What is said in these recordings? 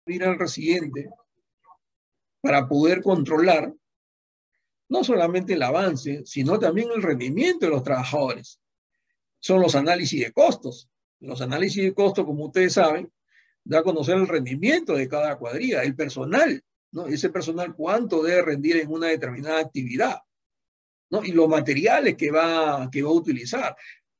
ir al residente para poder controlar no solamente el avance, sino también el rendimiento de los trabajadores. Son los análisis de costos. Los análisis de costos, como ustedes saben, da a conocer el rendimiento de cada cuadrilla, el personal, ¿no? Ese personal cuánto debe rendir en una determinada actividad, ¿no? Y los materiales que va a utilizar.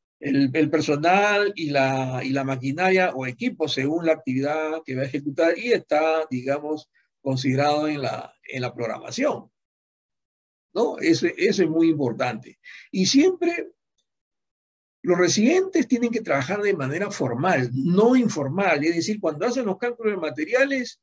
El personal y la maquinaria o equipo según la actividad que va a ejecutar y está, digamos, considerado en la programación, ¿no? Eso es muy importante. Y siempre los residentes tienen que trabajar de manera formal, no informal. Es decir, cuando hacen los cálculos de materiales,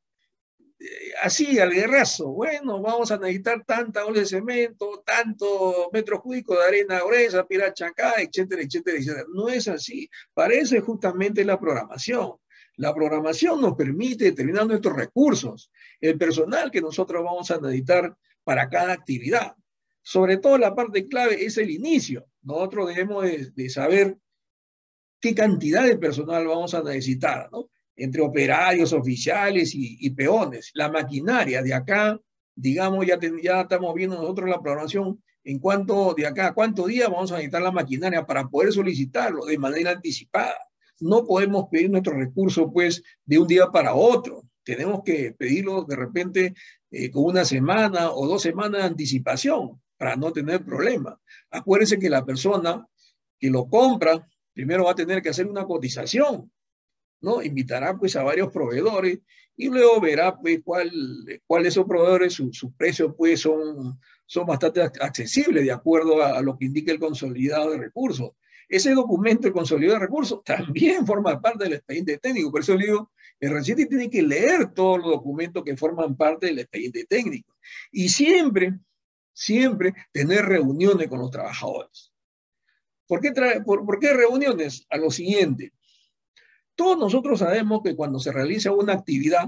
así, al guerrazo, bueno, vamos a necesitar tanta ola de cemento, tantos metros cúbicos de arena gruesa, piedra chancada, etcétera, etcétera, etcétera. No es así. Para eso es justamente la programación. La programación nos permite determinar nuestros recursos, el personal que nosotros vamos a necesitar para cada actividad. Sobre todo la parte clave es el inicio. Nosotros debemos de saber qué cantidad de personal vamos a necesitar, ¿no? Entre operarios, oficiales y peones. La maquinaria de acá, digamos, ya estamos viendo nosotros la programación en cuanto de acá, cuántos días vamos a necesitar la maquinaria para poder solicitarlo de manera anticipada. No podemos pedir nuestro recurso, pues, de un día para otro. Tenemos que pedirlo de repente con una semana o 2 semanas de anticipación para no tener problema. Acuérdense que la persona que lo compra primero va a tener que hacer una cotización, ¿no? Invitará pues a varios proveedores y luego verá pues cuál de esos proveedores, sus precios pues son bastante accesibles de acuerdo a lo que indica el consolidado de recursos. Ese documento, el consolidado de recursos, también forma parte del expediente técnico. Por eso le digo, el residente tiene que leer todos los documentos que forman parte del expediente técnico. Y siempre tener reuniones con los trabajadores. ¿Por qué reuniones? A lo siguiente. Todos nosotros sabemos que cuando se realiza una actividad,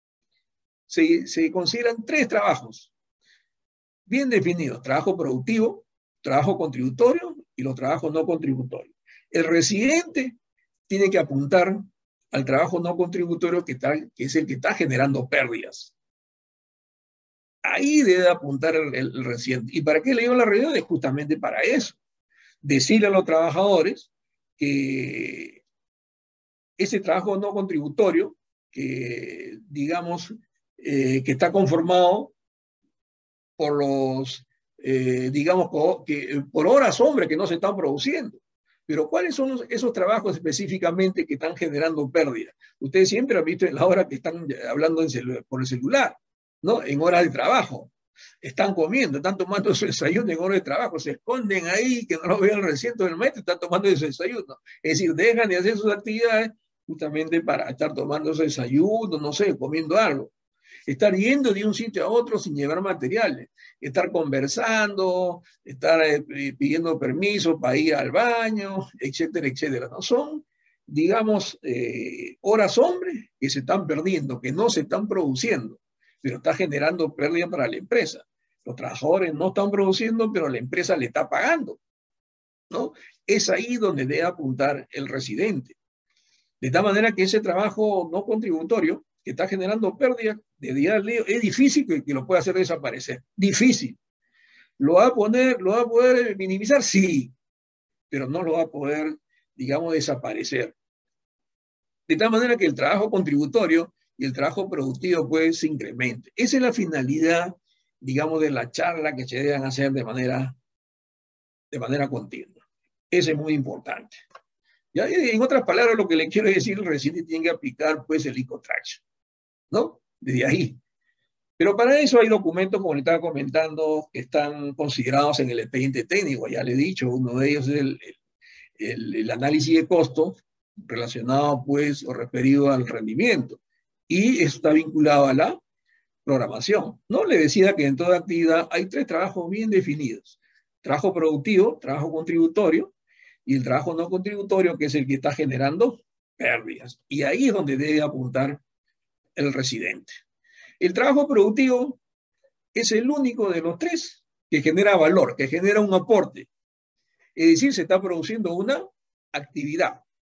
se consideran 3 trabajos bien definidos: trabajo productivo, trabajo contributorio y los trabajos no contributorios. El residente tiene que apuntar al trabajo no contributorio que es el que está generando pérdidas. Ahí debe apuntar el residente. ¿Y para qué le dio la reunión? Es justamente para eso. Decirle a los trabajadores que ese trabajo no contributorio, que digamos que está conformado por los, digamos, que por horas hombre que no se están produciendo. Pero ¿cuáles son esos trabajos específicamente que están generando pérdidas? Ustedes siempre han visto en la hora que están hablando por el celular, ¿no? En horas de trabajo. Están comiendo, están tomando su desayuno en horas de trabajo, se esconden ahí, que no lo vean el recinto del metro, están tomando su desayuno. Es decir, dejan de hacer sus actividades justamente para estar tomando su desayuno, no sé, comiendo algo. Estar yendo de un sitio a otro sin llevar materiales, estar conversando, estar pidiendo permiso para ir al baño, etcétera, etcétera. No son, digamos, horas hombre que se están perdiendo, que no se están produciendo, pero está generando pérdida para la empresa. Los trabajadores no están produciendo, pero la empresa le está pagando, ¿no? Es ahí donde debe apuntar el residente. De tal manera que ese trabajo no contributorio, que está generando pérdidas de día al día, es difícil que lo pueda hacer desaparecer. Difícil. ¿Lo va a poder minimizar? Sí, pero no lo va a poder, digamos, desaparecer. De tal manera que el trabajo contributorio y el trabajo productivo pues se incremente. Esa es la finalidad, digamos, de la charla que se deben hacer de manera continua. Eso es muy importante. ¿Ya? En otras palabras, lo que le quiero decir, el residente tiene que aplicar pues el ICOTRACH, ¿no? Desde ahí. Pero para eso hay documentos, como le estaba comentando, que están considerados en el expediente técnico. Ya le he dicho, uno de ellos es el análisis de costos relacionado pues o referido al rendimiento. Y eso está vinculado a la programación, ¿no? Le decía que en toda actividad hay 3 trabajos bien definidos: trabajo productivo, trabajo contributorio y el trabajo no contributorio, que es el que está generando pérdidas. Y ahí es donde debe apuntar el residente. El trabajo productivo es el único de los 3 que genera valor, que genera un aporte. Es decir, se está produciendo una actividad.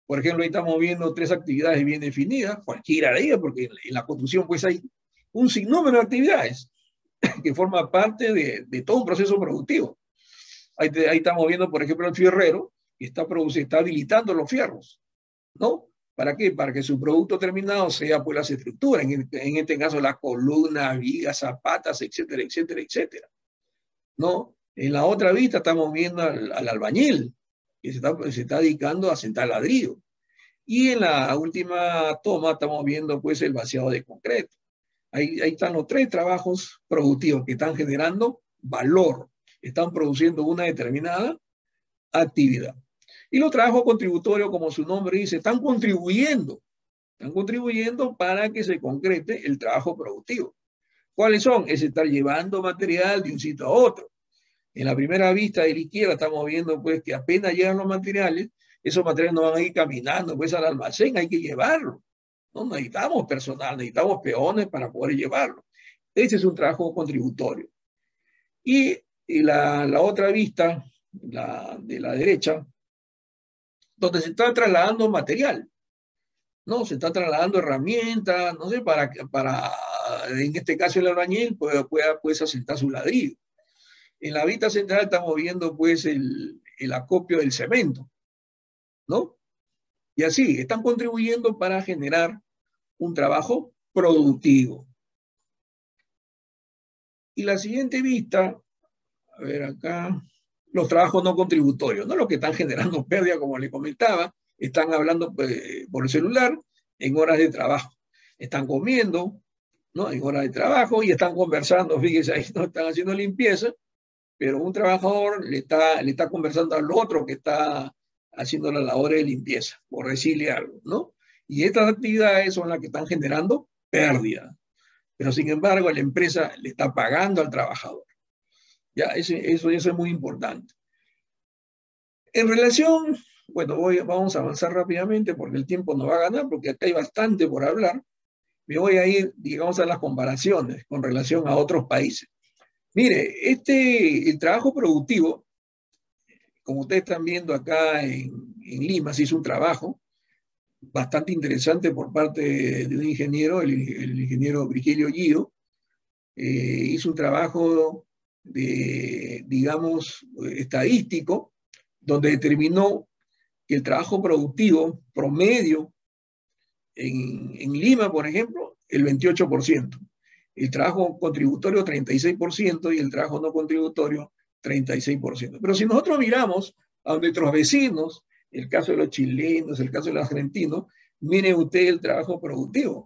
Por ejemplo, ahí estamos viendo 3 actividades bien definidas, cualquiera de ellas, porque en la construcción pues hay un sinnúmero de actividades que forman parte de todo un proceso productivo. Ahí estamos viendo, por ejemplo, el fierrero, que está habilitando los fierros, ¿no? ¿Para qué? Para que su producto terminado sea pues las estructuras, en este caso las columnas, vigas, zapatas, etcétera, etcétera, etcétera, ¿no? En la otra vista estamos viendo al albañil, que se está dedicando a sentar ladrillo. Y en la última toma estamos viendo pues el vaciado de concreto. Ahí están los 3 trabajos productivos que están generando valor, están produciendo una determinada actividad. Y los trabajos contributorios, como su nombre dice, están contribuyendo para que se concrete el trabajo productivo. ¿Cuáles son? Es estar llevando material de un sitio a otro. En la primera vista de la izquierda estamos viendo pues que apenas llegan los materiales, esos materiales no van a ir caminando pues al almacén, hay que llevarlo. No necesitamos personal, necesitamos peones para poder llevarlo. Ese es un trabajo contributorio. Y la otra vista, de la derecha, donde se está trasladando material, ¿no? Se está trasladando herramientas, no sé, para en este caso el albañil pueda pues asentar su ladrillo. En la vista central estamos viendo pues el acopio del cemento, ¿no? Y así, están contribuyendo para generar un trabajo productivo. Y la siguiente vista, a ver acá, los trabajos no contributorios, ¿no? Los que están generando pérdida, como le comentaba, están hablando por el celular en horas de trabajo. Están comiendo, ¿no? En horas de trabajo y están conversando, fíjense, ahí no están haciendo limpieza, pero un trabajador le está conversando al otro que está haciendo la labor de limpieza, por decirle algo, ¿no? Y estas actividades son las que están generando pérdida. Pero sin embargo, la empresa le está pagando al trabajador. Ya, eso es muy importante. En relación, bueno, vamos a avanzar rápidamente porque el tiempo nos va a ganar, porque acá hay bastante por hablar. Me voy a ir, digamos, a las comparaciones con relación a otros países. Mire, el trabajo productivo, como ustedes están viendo acá en Lima, se hizo un trabajo bastante interesante por parte de un ingeniero, el ingeniero Virgilio Guido. Hizo un trabajo digamos, estadístico, donde determinó que el trabajo productivo promedio en Lima, por ejemplo, el 28%. El trabajo contributorio 36% y el trabajo no contributorio 36%. Pero si nosotros miramos a nuestros vecinos, el caso de los chilenos, el caso de los argentinos, mire usted el trabajo productivo.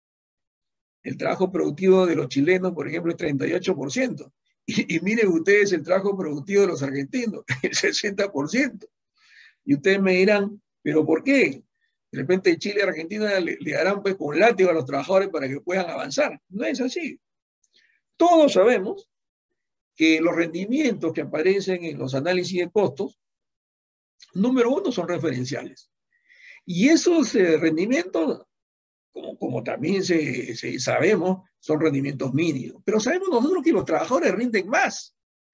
El trabajo productivo de los chilenos, por ejemplo, es 38%. Y miren ustedes el trabajo productivo de los argentinos, el 60%. Y ustedes me dirán, ¿pero por qué? De repente Chile y Argentina le darán pues con látigo a los trabajadores para que puedan avanzar. No es así. Todos sabemos que los rendimientos que aparecen en los análisis de costos, número 1, son referenciales. Y esos rendimientos, como también sabemos, son rendimientos mínimos. Pero sabemos nosotros que los trabajadores rinden más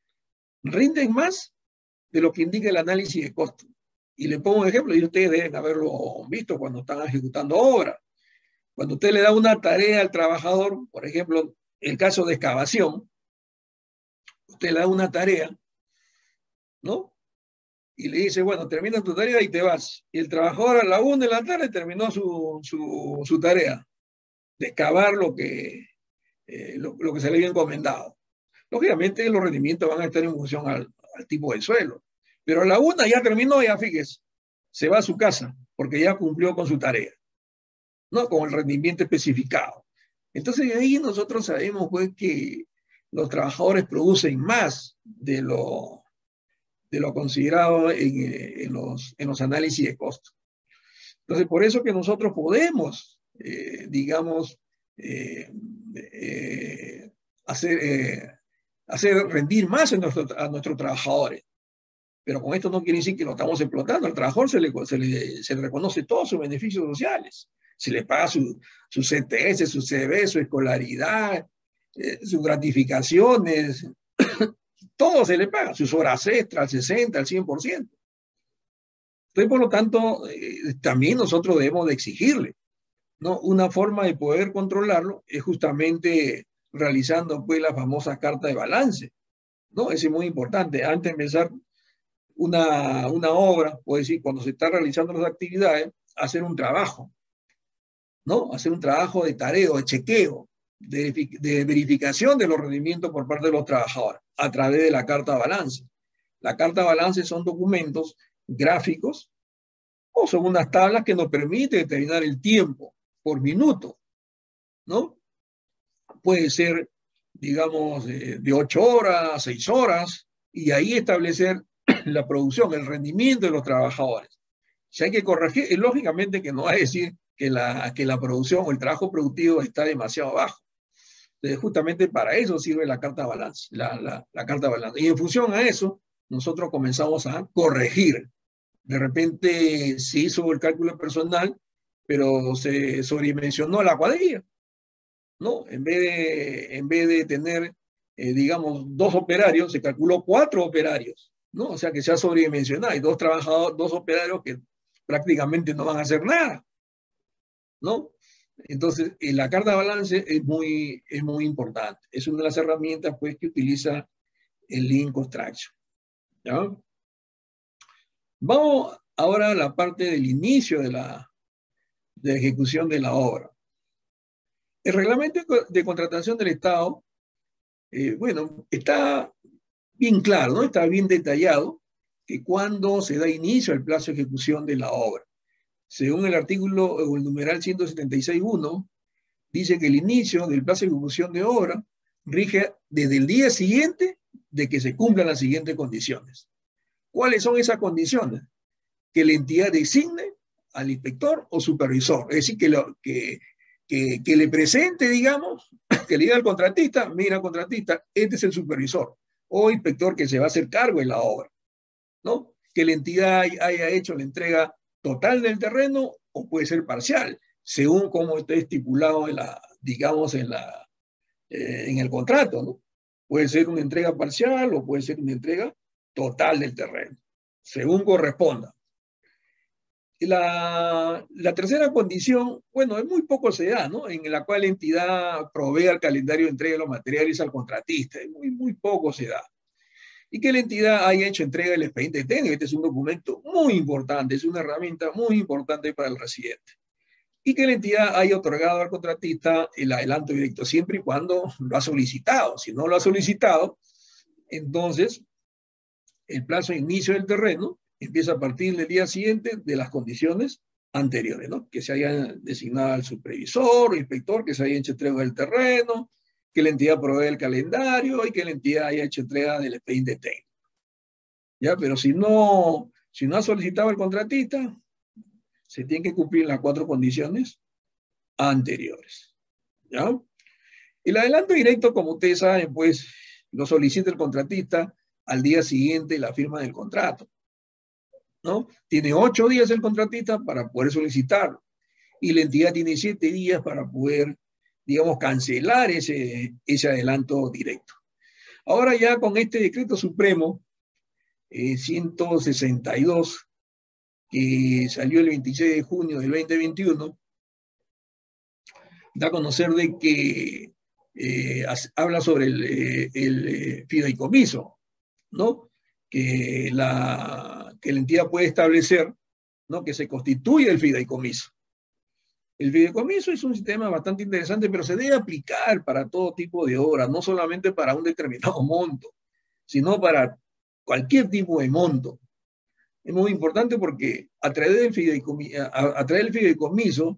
de lo que indica el análisis de costos. Y le pongo un ejemplo, y ustedes deben haberlo visto cuando están ejecutando obras. Cuando usted le da una tarea al trabajador, por ejemplo, el caso de excavación, usted le da una tarea, ¿no? Y le dice, bueno, termina tu tarea y te vas. Y el trabajador a la 1 de la tarde terminó su tarea de excavar lo que se le había encomendado. Lógicamente los rendimientos van a estar en función al tipo de suelo. Pero a la 1 ya terminó, ya fíjese, se va a su casa porque ya cumplió con su tarea, ¿no? Con el rendimiento especificado. Entonces ahí nosotros sabemos pues que los trabajadores producen más de lo considerado en los análisis de costos. Entonces por eso que nosotros podemos, digamos, hacer rendir más a nuestros trabajadores. Pero con esto no quiere decir que lo estamos explotando. Al trabajador se le reconoce todos sus beneficios sociales. Se le paga su CTS, su CB, su escolaridad, sus gratificaciones. Todo se le paga. Sus horas extras, al 60, al 100%. Entonces, por lo tanto, también nosotros debemos de exigirle, ¿no? Una forma de poder controlarlo es justamente realizando pues la famosa carta de balance, ¿no? Eso es muy importante. Antes de empezar una obra, o decir, cuando se está realizando las actividades, hacer un trabajo, ¿no? Hacer un trabajo de tareo, de chequeo, de verificación de los rendimientos por parte de los trabajadores a través de la carta de balance. La carta de balance son documentos gráficos o son unas tablas que nos permiten determinar el tiempo por minuto, ¿no? Puede ser, digamos, de 8 horas, 6 horas, y ahí establecer la producción, el rendimiento de los trabajadores. Si hay que corregir, lógicamente que no va a decir que la producción o el trabajo productivo está demasiado bajo. Entonces, justamente para eso sirve la carta de balance, la carta de balance. Y en función a eso, nosotros comenzamos a corregir. De repente se hizo el cálculo personal, pero se sobredimensionó la cuadrilla, ¿no? En vez de tener, digamos, 2 operarios, se calculó 4 operarios, ¿no? O sea que se ha sobredimensionado. Hay 2 trabajadores, 2 operarios que prácticamente no van a hacer nada, ¿no? Entonces, la carta de balance es muy importante. Es una de las herramientas pues, que utiliza el Lean Construction. ¿Ya? Vamos ahora a la parte del inicio de la ejecución de la obra. El reglamento de contratación del Estado, bueno, está bien claro, ¿no? Está bien detallado que cuando se da inicio al plazo de ejecución de la obra. Según el artículo o el numeral 176.1, dice que el inicio del plazo de ejecución de obra rige desde el día siguiente de que se cumplan las siguientes condiciones. ¿Cuáles son esas condiciones? Que la entidad designe al inspector o supervisor, es decir, que le presente, digamos, que le diga al contratista, mira, contratista, este es el supervisor o inspector que se va a hacer cargo de la obra, ¿no? Que la entidad haya hecho la entrega total del terreno o puede ser parcial, según como esté estipulado en la, digamos, en el contrato, ¿no? Puede ser una entrega parcial o puede ser una entrega total del terreno, según corresponda. La tercera condición, bueno, es muy poco se da, ¿no? En la cual la entidad provee el calendario de entrega de los materiales al contratista, es muy poco se da. Y que la entidad haya hecho entrega del expediente técnico, este es un documento muy importante, es una herramienta muy importante para el residente. Y que la entidad haya otorgado al contratista el adelanto directo, siempre y cuando lo ha solicitado. Si no lo ha solicitado, entonces el plazo de inicio del terreno empieza a partir del día siguiente de las condiciones anteriores, ¿no? Que se haya designado al supervisor o inspector, que se haya hecho entrega del terreno, que la entidad provee el calendario y que la entidad haya hecho entrega del expediente técnico. ¿Ya? Pero si no ha solicitado el contratista, se tienen que cumplir las 4 condiciones anteriores. ¿Ya? El adelanto directo, como ustedes saben, pues lo solicita el contratista al día siguiente de la firma del contrato, ¿no? Tiene 8 días el contratista para poder solicitarlo y la entidad tiene 7 días para poder, digamos, cancelar ese adelanto directo. Ahora ya con este decreto supremo 162, que salió el 26 de junio del 2021, da a conocer de que habla sobre el fideicomiso, ¿no? Que la entidad puede establecer, ¿no? Que se constituye el fideicomiso. El fideicomiso es un sistema bastante interesante, pero se debe aplicar para todo tipo de obras, no solamente para un determinado monto, sino para cualquier tipo de monto. Es muy importante porque a través del fideicomiso,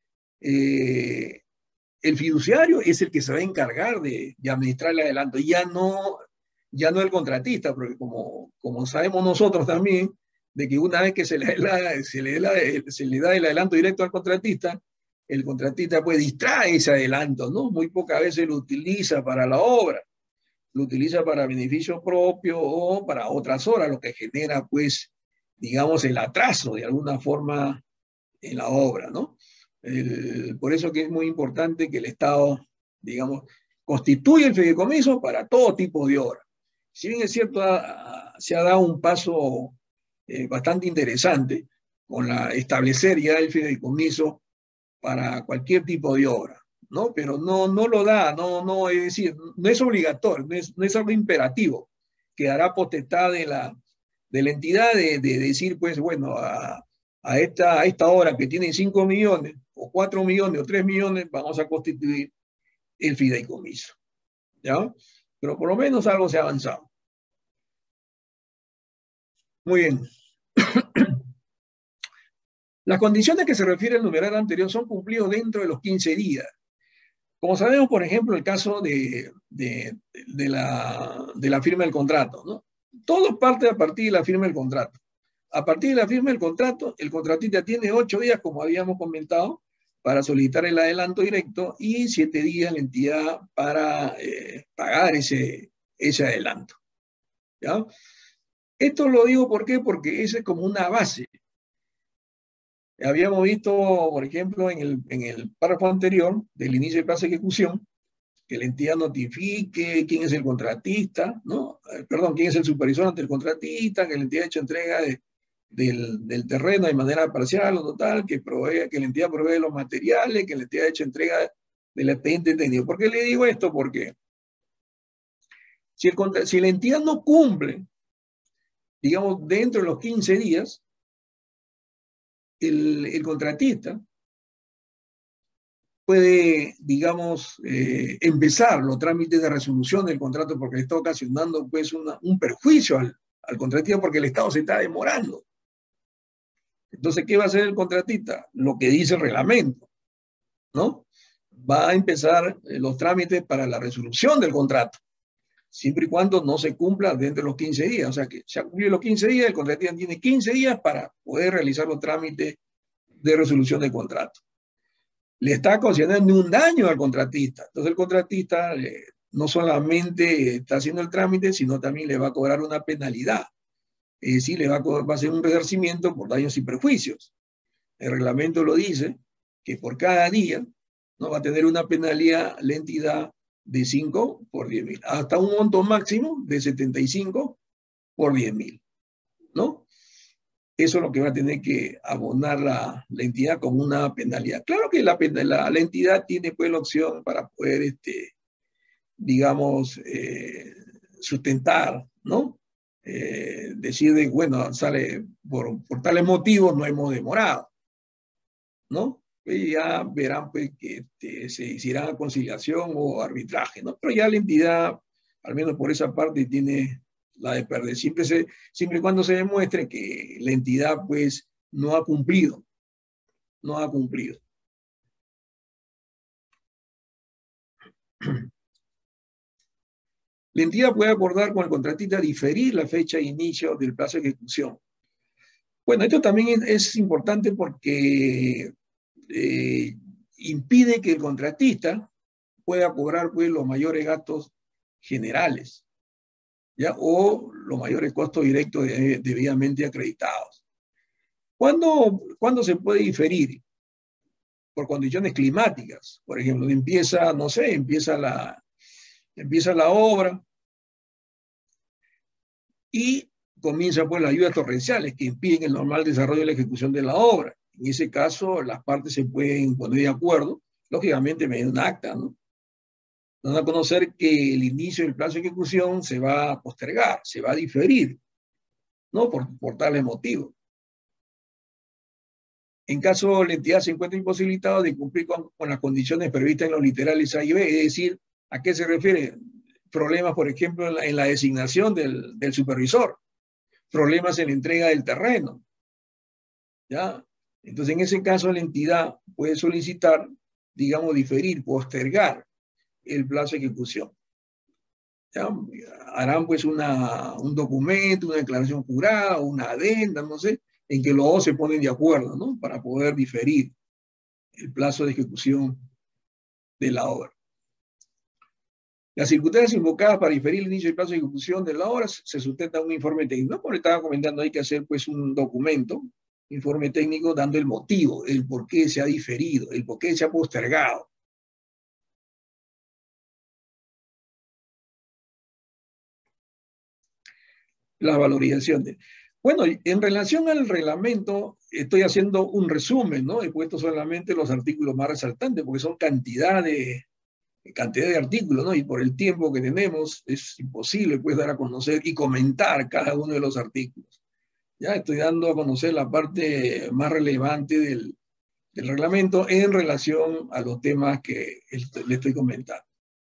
el fiduciario es el que se va a encargar de administrar el adelanto, ya no el contratista, porque como sabemos nosotros también, de que una vez que se le da el adelanto directo al contratista, el contratista pues distrae ese adelanto, ¿no? Muy pocas veces lo utiliza para la obra, lo utiliza para beneficio propio o para otras horas, lo que genera pues, digamos, el atraso de alguna forma en la obra, ¿no? Por eso que es muy importante que el Estado, digamos, constituya el fideicomiso para todo tipo de obra. Si bien es cierto, se ha dado un paso bastante interesante con establecer ya el fideicomiso para cualquier tipo de obra, ¿no? Pero no lo da, es decir, no es obligatorio, no es algo imperativo, quedará potestad de la entidad de decir, pues, bueno, a esta obra que tiene 5 millones, o 4 millones, o 3 millones, vamos a constituir el fideicomiso, ¿ya? Pero por lo menos algo se ha avanzado. Muy bien. Las condiciones que se refiere el numeral anterior son cumplidos dentro de los 15 días. Como sabemos, por ejemplo, el caso de la firma del contrato, ¿no? Todo parte a partir de la firma del contrato. A partir de la firma del contrato, el contratista tiene 8 días, como habíamos comentado, para solicitar el adelanto directo y 7 días la entidad para pagar ese adelanto, ¿ya? Esto lo digo ¿por qué? Porque esa es como una base. Habíamos visto, por ejemplo, en el párrafo anterior del inicio del plazo de ejecución, que la entidad notifique quién es el contratista, ¿no? Perdón, quién es el supervisor ante el contratista, que la entidad ha hecho entrega del terreno de manera parcial o total, que la entidad provee los materiales, que la entidad ha hecho entrega del expediente técnico. ¿Por qué le digo esto? Porque si la entidad no cumple, digamos, dentro de los 15 días, el contratista puede, digamos, empezar los trámites de resolución del contrato porque le está ocasionando pues un perjuicio al contratista porque el Estado se está demorando. Entonces, ¿qué va a hacer el contratista? Lo que dice el reglamento, ¿no? Va a empezar los trámites para la resolución del contrato, siempre y cuando no se cumpla dentro de los 15 días. O sea, que se han cumplido los 15 días, el contratista tiene 15 días para poder realizar los trámites de resolución del contrato. Le está ocasionando un daño al contratista. Entonces el contratista no solamente está haciendo el trámite, sino también le va a cobrar una penalidad. Es decir, va a hacer un resarcimiento por daños y perjuicios. El reglamento lo dice, que por cada día no va a tener una penalidad la entidad de 5 por 10.000, hasta un monto máximo de 75 por 10.000, ¿no? Eso es lo que va a tener que abonar la entidad como una penalidad. Claro que la entidad tiene pues la opción para poder, digamos, sustentar, ¿no? Decir, bueno, sale por tales motivos, no hemos demorado, ¿no? Y ya verán pues que se hiciera conciliación o arbitraje, ¿no? Pero ya la entidad, al menos por esa parte, tiene la de perder. Siempre y cuando se demuestre que la entidad pues no ha cumplido. La entidad puede acordar con el contratista diferir la fecha de inicio del plazo de ejecución. Bueno, esto también es importante porque impide que el contratista pueda cobrar pues, los mayores gastos generales, ¿ya? O los mayores costos directos debidamente acreditados. ¿Cuándo se puede diferir? Por condiciones climáticas. Por ejemplo, no sé, empieza la obra y comienza pues las lluvias torrenciales que impiden el normal desarrollo y la ejecución de la obra. En ese caso, las partes se pueden poner de acuerdo, lógicamente mediante un acta, ¿no? Van a conocer que el inicio del plazo de ejecución se va a postergar, se va a diferir, ¿no? Por tales motivos. En caso la entidad se encuentre imposibilitada de cumplir con las condiciones previstas en los literales A y B, es decir, ¿a qué se refiere? Problemas, por ejemplo, en la designación del supervisor, problemas en la entrega del terreno, ¿ya? Entonces, en ese caso, la entidad puede solicitar, digamos, diferir, postergar el plazo de ejecución. ¿Ya? Harán pues un documento, una declaración jurada, una adenda, no sé, en que los dos se ponen de acuerdo, ¿no? Para poder diferir el plazo de ejecución de la obra. Las circunstancias invocadas para diferir el inicio del plazo de ejecución de la obra se sustenta en un informe técnico. Como le estaba comentando, hay que hacer pues un documento, informe técnico, dando el motivo, el por qué se ha diferido, el por qué se ha postergado. Las valorizaciones. Bueno, en relación al reglamento, estoy haciendo un resumen, ¿no? He puesto solamente los artículos más resaltantes, porque son cantidad de artículos, ¿no? Y por el tiempo que tenemos, es imposible, pues, dar a conocer y comentar cada uno de los artículos. Ya estoy dando a conocer la parte más relevante del reglamento en relación a los temas que le estoy comentando.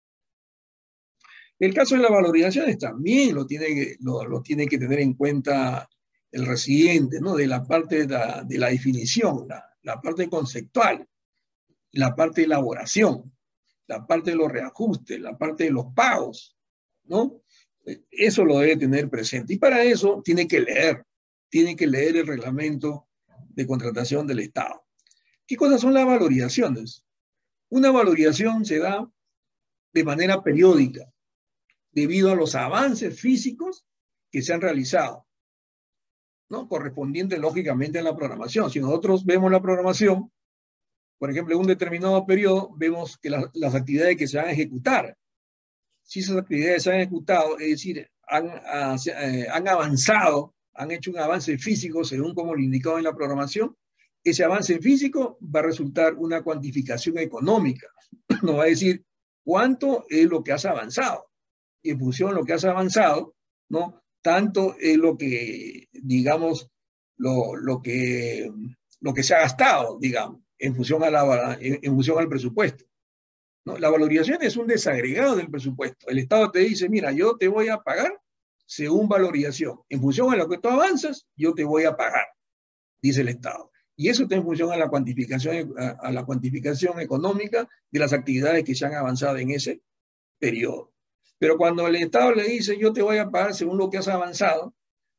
El caso de las valorizaciones también lo tiene que tener en cuenta el residente, ¿no? De la parte de la definición, la parte conceptual, la parte de elaboración, la parte de los reajustes, la parte de los pagos, ¿no? Eso lo debe tener presente. Y para eso tiene que leer el reglamento de contratación del Estado. ¿Qué cosas son las valorizaciones? Una valorización se da de manera periódica, debido a los avances físicos que se han realizado, ¿no? Correspondiente lógicamente a la programación. Si nosotros vemos la programación, por ejemplo, en un determinado periodo, vemos que las actividades que se van a ejecutar, si esas actividades se han ejecutado, es decir, han avanzado, han hecho un avance físico según como lo indicado en la programación, ese avance físico va a resultar una cuantificación económica. Nos va a decir cuánto es lo que has avanzado. Y en función de lo que has avanzado, ¿no? Tanto es lo que, digamos, lo que se ha gastado, digamos, en función al presupuesto, ¿no? La valorización es un desagregado del presupuesto. El Estado te dice, mira, yo te voy a pagar según valorización. En función a lo que tú avanzas, yo te voy a pagar, dice el Estado. Y eso está en función a la cuantificación económica de las actividades que se han avanzado en ese periodo. Pero cuando el Estado le dice, yo te voy a pagar según lo que has avanzado,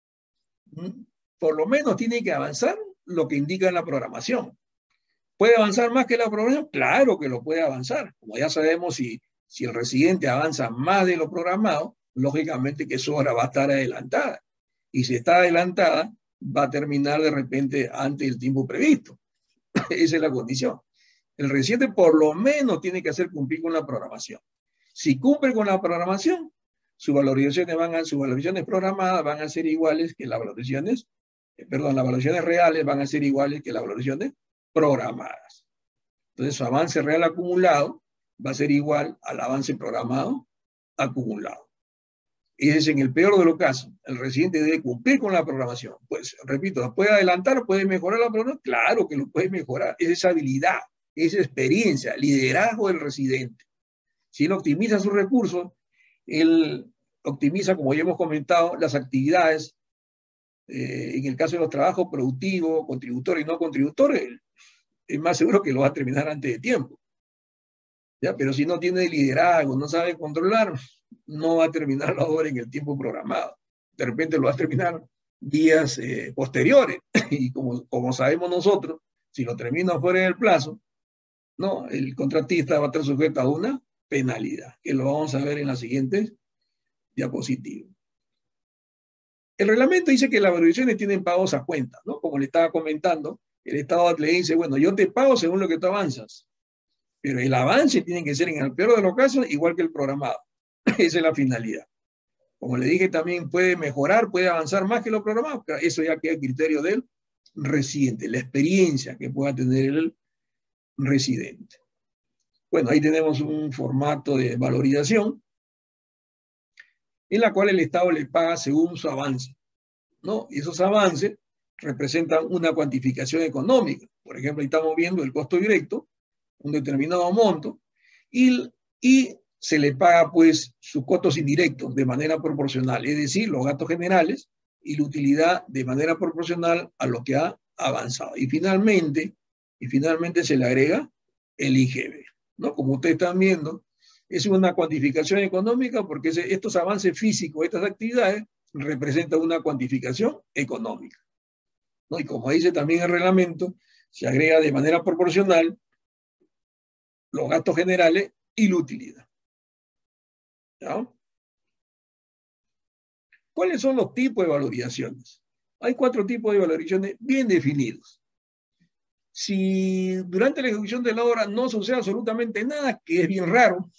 por lo menos tiene que avanzar lo que indica en la programación. ¿Puede avanzar más que la programación? Claro que lo puede avanzar. Como ya sabemos, si el residente avanza más de lo programado, lógicamente que su hora va a estar adelantada. Y si está adelantada, va a terminar de repente antes del tiempo previsto. Esa es la condición. El residente por lo menos tiene que hacer cumplir con la programación. Si cumple con la programación, sus valorizaciones programadas van a ser iguales que las valorizaciones reales van a ser iguales que las valorizaciones programadas. Entonces, su avance real acumulado va a ser igual al avance programado acumulado. Y es en el peor de los casos, el residente debe cumplir con la programación. Pues, repito, ¿puede adelantar, puede mejorar la programación? Claro que lo puede mejorar. Es esa habilidad, esa experiencia, liderazgo del residente. Si él optimiza sus recursos, él optimiza, como ya hemos comentado, las actividades, en el caso de los trabajos productivos, contributores y no contributores, es más seguro que lo va a terminar antes de tiempo. ¿Ya? Pero si no tiene liderazgo, no sabe controlar, no va a terminar la obra en el tiempo programado. De repente lo va a terminar días posteriores. Y como sabemos nosotros, si lo termina fuera del plazo, no, el contratista va a estar sujeto a una penalidad, que lo vamos a ver en las siguientes diapositivas. El reglamento dice que las valorizaciones tienen pagos a cuenta, ¿no? Como le estaba comentando, el Estado le dice, bueno, yo te pago según lo que tú avanzas, pero el avance tiene que ser, en el peor de los casos, igual que el programado. Esa es la finalidad. Como le dije, también puede mejorar, puede avanzar más que lo programado, pero eso ya queda a criterio del residente, la experiencia que pueda tener el residente. Bueno, ahí tenemos un formato de valorización en la cual el Estado le paga según su avance, ¿no? Y esos avances representan una cuantificación económica. Por ejemplo, ahí estamos viendo el costo directo, un determinado monto, y se le paga pues sus costos indirectos de manera proporcional, es decir, los gastos generales y la utilidad de manera proporcional a lo que ha avanzado. Y finalmente se le agrega el IGB, ¿no? Como ustedes están viendo, es una cuantificación económica porque estos avances físicos, estas actividades, representan una cuantificación económica, ¿no? Y como dice también el reglamento, se agrega de manera proporcional los gastos generales y la utilidad. ¿Ya? ¿Cuáles son los tipos de valorizaciones? Hay 4 tipos de valorizaciones bien definidos. Si durante la ejecución de la obra no sucede absolutamente nada, que es bien raro,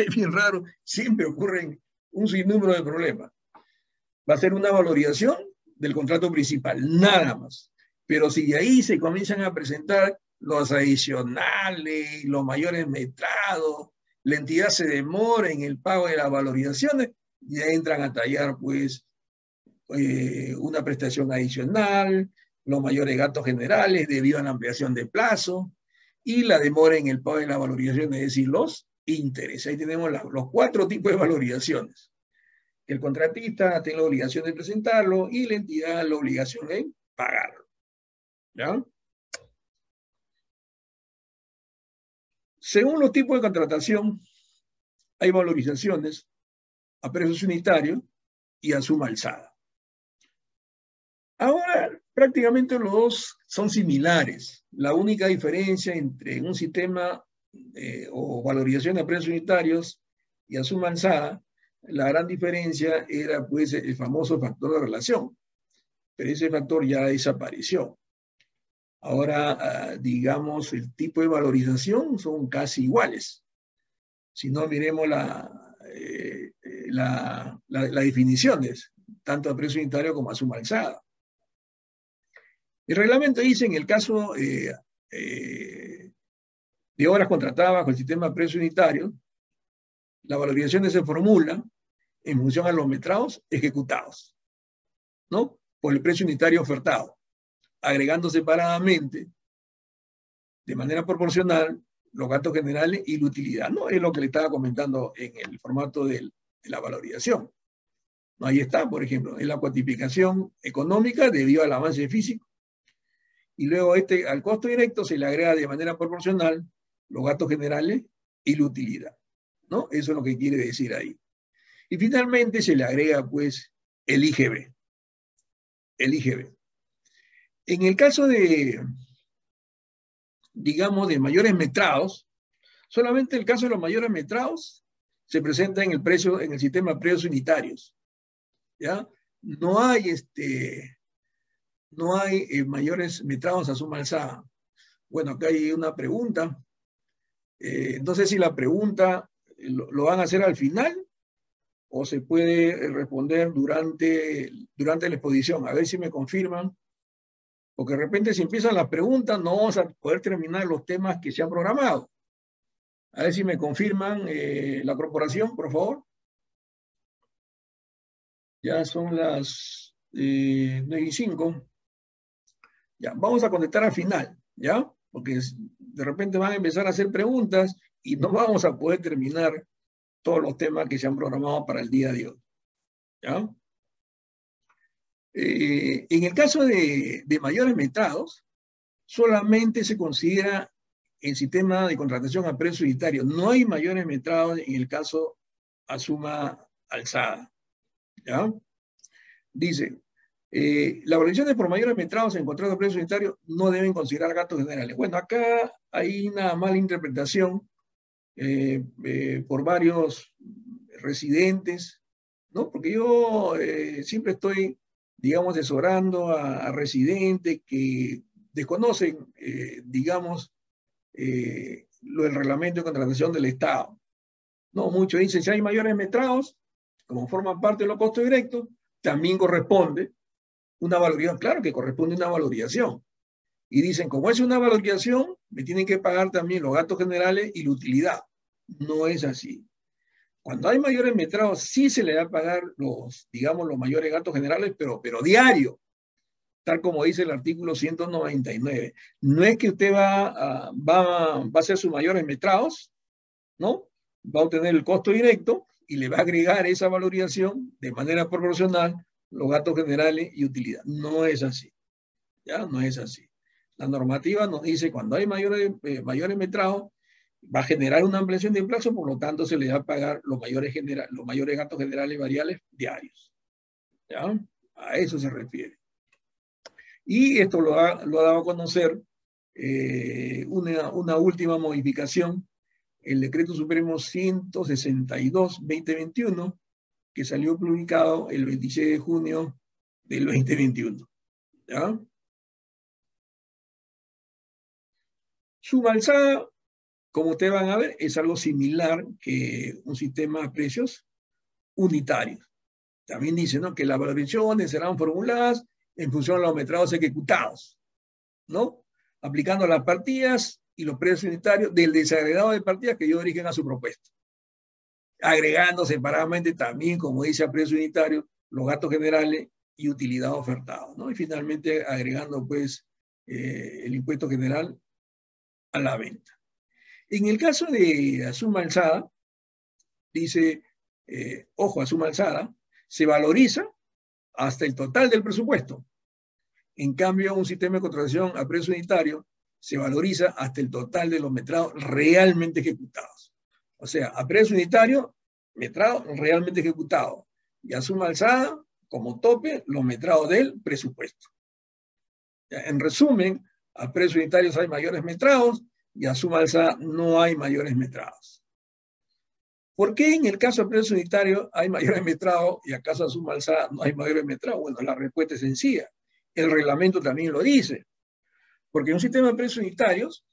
siempre ocurren un sinnúmero de problemas. Va a ser una valorización del contrato principal, nada más. Pero si de ahí se comienzan a presentar los adicionales, los mayores metrados, la entidad se demora en el pago de las valorizaciones, ya entran a tallar pues una prestación adicional, los mayores gastos generales debido a la ampliación de plazo y la demora en el pago de la valorización, es decir, los intereses. Ahí tenemos los 4 tipos de valorizaciones. El contratista tiene la obligación de presentarlo y la entidad la obligación de pagarlo. ¿Ya? Según los tipos de contratación, hay valorizaciones a precios unitarios y a suma alzada. Ahora, prácticamente los dos son similares. La única diferencia entre un sistema o valorización a precios unitarios y a suma alzada, la gran diferencia era pues el famoso factor de relación. Pero ese factor ya desapareció. Ahora, digamos, el tipo de valorización son casi iguales. Si no, miremos las definiciones, tanto a precio unitario como a suma alzada. El reglamento dice, en el caso de obras contratadas bajo el sistema de precio unitario, las valorizaciones se formulan en función a los metrados ejecutados, ¿no? Por el precio unitario ofertado, agregando separadamente, de manera proporcional, los gastos generales y la utilidad, ¿no? Es lo que le estaba comentando en el formato de la valorización. Ahí está, por ejemplo, en la cuantificación económica debido al avance físico. Y luego al costo directo se le agrega de manera proporcional los gastos generales y la utilidad, ¿no? Eso es lo que quiere decir ahí. Y finalmente se le agrega, pues, el IGB. El IGB. En el caso de, digamos, de mayores metrados, solamente el caso de los mayores metrados se presenta en el sistema de precios unitarios, ¿ya? No hay mayores metrados a suma alzada. Bueno, acá hay una pregunta. No sé si la pregunta lo van a hacer al final o se puede responder durante la exposición. A ver si me confirman. Porque de repente si empiezan las preguntas no vamos a poder terminar los temas que se han programado. A ver si me confirman la corporación, por favor. Ya son las 9:05. Ya, vamos a contestar al final, ¿ya? Porque de repente van a empezar a hacer preguntas y no vamos a poder terminar todos los temas que se han programado para el día de hoy, ¿ya? En el caso de mayores metrados, solamente se considera el sistema de contratación a precio unitario. No hay mayores metrados en el caso a suma alzada, ¿ya? Dice, las valorizaciones por mayores metrados en contrato de precio unitario no deben considerar gastos generales. Bueno, acá hay una mala interpretación por varios residentes, ¿no? Porque yo siempre estoy, digamos, asesorando a residentes que desconocen, digamos, lo del reglamento de contratación del Estado. No, muchos dicen, si hay mayores metrados, como forman parte de los costos directos, también corresponde una valorización. Claro que corresponde una valorización. Y dicen, como es una valorización, me tienen que pagar también los gastos generales y la utilidad. No es así. Cuando hay mayores metrados, sí se le va a pagar los, digamos, los mayores gastos generales, pero diario, tal como dice el artículo 199. No es que usted va a hacer sus mayores metrados, ¿no? Va a obtener el costo directo y le va a agregar esa valorización de manera proporcional los gastos generales y utilidad. No es así. ¿Ya? No es así. La normativa nos dice cuando hay mayores metrados, va a generar una ampliación de plazo, por lo tanto se le va a pagar los mayores gastos generales variables diarios. ¿Ya? A eso se refiere. Y esto lo ha dado a conocer una última modificación, el Decreto Supremo 162/2021, que salió publicado el 26 de junio del 2021. ¿Ya? Suma alzada, como ustedes van a ver, es algo similar que un sistema de precios unitarios. También dice, ¿no?, que las valorizaciones serán formuladas en función de los metrados ejecutados, ¿no?, aplicando las partidas y los precios unitarios del desagregado de partidas que dio origen a su propuesta, agregando separadamente también, como dice a precio unitario, los gastos generales y utilidad ofertados, ¿no? Y finalmente agregando, pues, el impuesto general a la venta. En el caso de suma alzada, dice, ojo, a suma alzada, se valoriza hasta el total del presupuesto. En cambio, un sistema de contratación a precio unitario se valoriza hasta el total de los metrados realmente ejecutados. O sea, a precio unitario, metrado realmente ejecutado. Y a suma alzada, como tope, los metrados del presupuesto. En resumen, a precio unitario hay mayores metrados y a suma alzada no hay mayores metrados. ¿Por qué en el caso de precio unitario hay mayores metrados y acaso a suma alzada no hay mayores metrados? Bueno, la respuesta es sencilla. El reglamento también lo dice. Porque en un sistema de precios unitarios,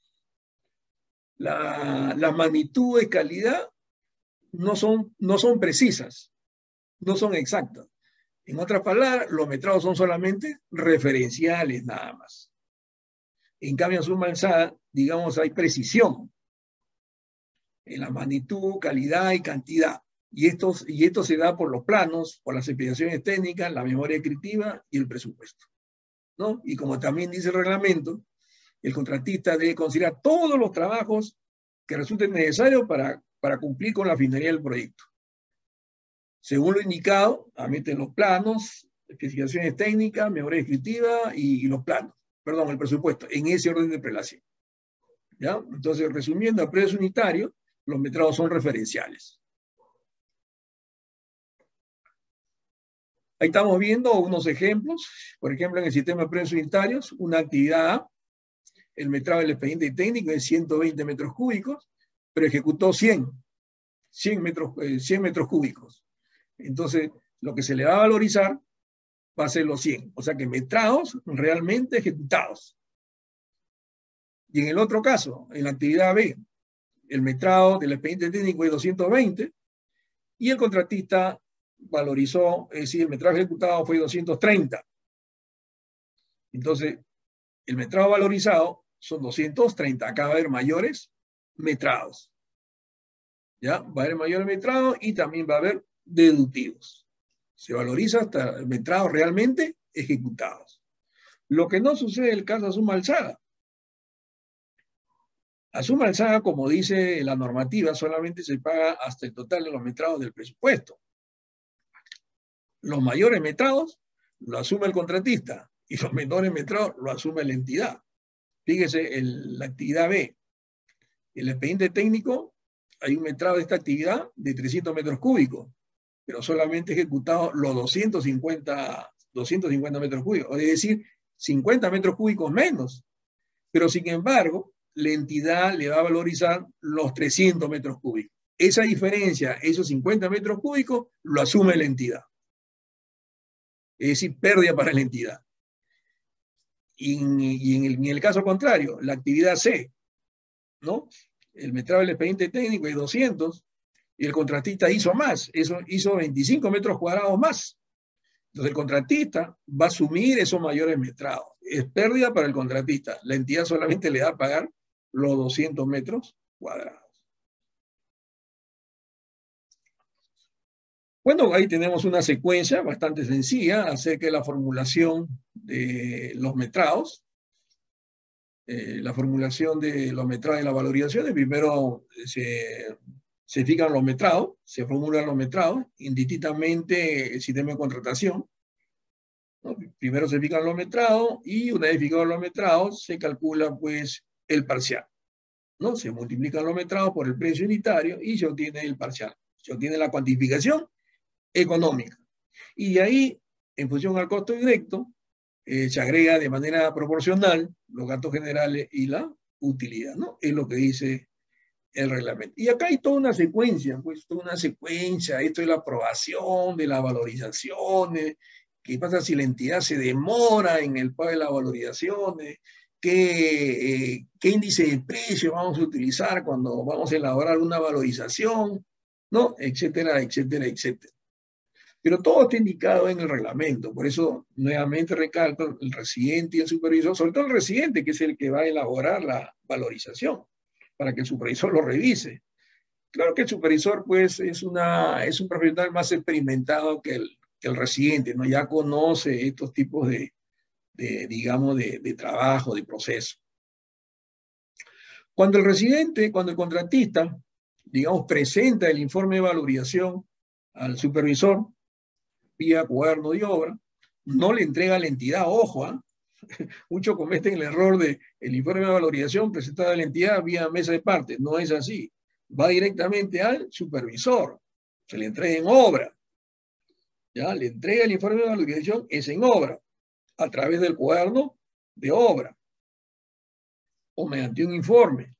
la magnitud de calidad no son precisas, no son exactas. En otras palabras, los metrados son solamente referenciales nada más. En cambio, en suma alzada, digamos, hay precisión en la magnitud, calidad y cantidad. Y esto se da por los planos, por las especificaciones técnicas, la memoria descriptiva y el presupuesto, ¿no? Y como también dice el reglamento, el contratista debe considerar todos los trabajos que resulten necesarios para cumplir con la finalidad del proyecto. Según lo indicado, admiten los planos, especificaciones técnicas, memoria descriptiva y los planos, perdón, el presupuesto, en ese orden de prelación. ¿Ya? Entonces, resumiendo, a precio unitario, los metrados son referenciales. Ahí estamos viendo unos ejemplos. Por ejemplo, en el sistema de precios unitarios, una actividad A, el metrado del expediente técnico es 120 metros cúbicos, pero ejecutó 100 metros cúbicos. Entonces, lo que se le va a valorizar va a ser los 100. O sea que metrados realmente ejecutados. Y en el otro caso, en la actividad B, el metrado del expediente técnico es 220 y el contratista valorizó, es decir, el metrado ejecutado fue 230. Entonces, el metrado valorizado son 230. Acá va a haber mayores metrados. ¿Ya? Va a haber mayores metrados y también va a haber deductivos. Se valoriza hasta metrados realmente ejecutados. Lo que no sucede en el caso de suma alzada. A suma alzada, como dice la normativa, solamente se paga hasta el total de los metrados del presupuesto. Los mayores metrados lo asume el contratista y los menores metrados lo asume la entidad. Fíjese, la actividad B, el expediente técnico, hay un metrado de esta actividad de 300 metros cúbicos, pero solamente ejecutado los 250 metros cúbicos, es decir, 50 metros cúbicos menos. Pero sin embargo, la entidad le va a valorizar los 300 metros cúbicos. Esa diferencia, esos 50 metros cúbicos, lo asume la entidad. Es decir, pérdida para la entidad. Y en el caso contrario, la actividad C, ¿no? El metrado del expediente técnico es 200 y el contratista hizo más, hizo 25 metros cuadrados más. Entonces el contratista va a asumir esos mayores metrados. Es pérdida para el contratista. La entidad solamente le da a pagar los 200 metros cuadrados. Bueno, ahí tenemos una secuencia bastante sencilla acerca de la formulación de los metrados. La formulación de los metrados y las valorizaciones. Primero se fijan los metrados, se formulan los metrados, indistintamente el sistema de contratación, ¿no? Primero se fijan los metrados y una vez fijados los metrados se calcula pues el parcial, ¿no? Se multiplican los metrados por el precio unitario y se obtiene el parcial, se obtiene la cuantificación económica. Y de ahí, en función al costo directo, se agrega de manera proporcional los gastos generales y la utilidad, ¿no? Es lo que dice el reglamento. Y acá hay toda una secuencia, pues toda una secuencia, esto es la aprobación de las valorizaciones, qué pasa si la entidad se demora en el pago de las valorizaciones, qué índice de precio vamos a utilizar cuando vamos a elaborar una valorización, ¿no? Etcétera, etcétera, etcétera. Pero todo está indicado en el reglamento. Por eso, nuevamente recalco, el residente y el supervisor, sobre todo el residente, que es el que va a elaborar la valorización, para que el supervisor lo revise. Claro que el supervisor, pues, es un profesional más experimentado que el residente, ¿no? Ya conoce estos tipos digamos, de trabajo, de proceso. Cuando el contratista, digamos, presenta el informe de valorización al supervisor vía cuaderno de obra, no le entrega a la entidad, ojo, muchos cometen el error de el informe de valorización presentado a la entidad vía mesa de partes. No es así. Va directamente al supervisor. Se le entrega en obra. ¿Ya? Le entrega el informe de valorización, es en obra, a través del cuaderno de obra o mediante un informe.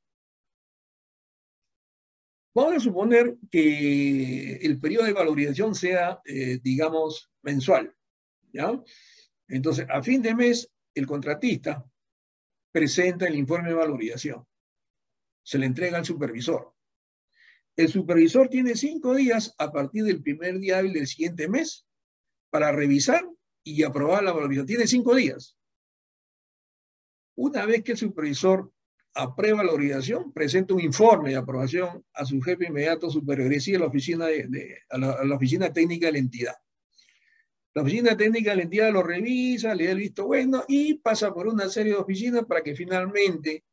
Vamos a suponer que el periodo de valorización sea, digamos, mensual. ¿Ya? Entonces, a fin de mes, el contratista presenta el informe de valorización. Se le entrega al supervisor. El supervisor tiene 5 días a partir del primer día hábil del siguiente mes para revisar y aprobar la valorización. Tiene 5 días. Una vez que el supervisor aprueba la valorización, presenta un informe de aprobación a su jefe inmediato superior, es decir, a la oficina técnica de la entidad. La oficina técnica de la entidad lo revisa, le da el visto bueno y pasa por una serie de oficinas para que finalmente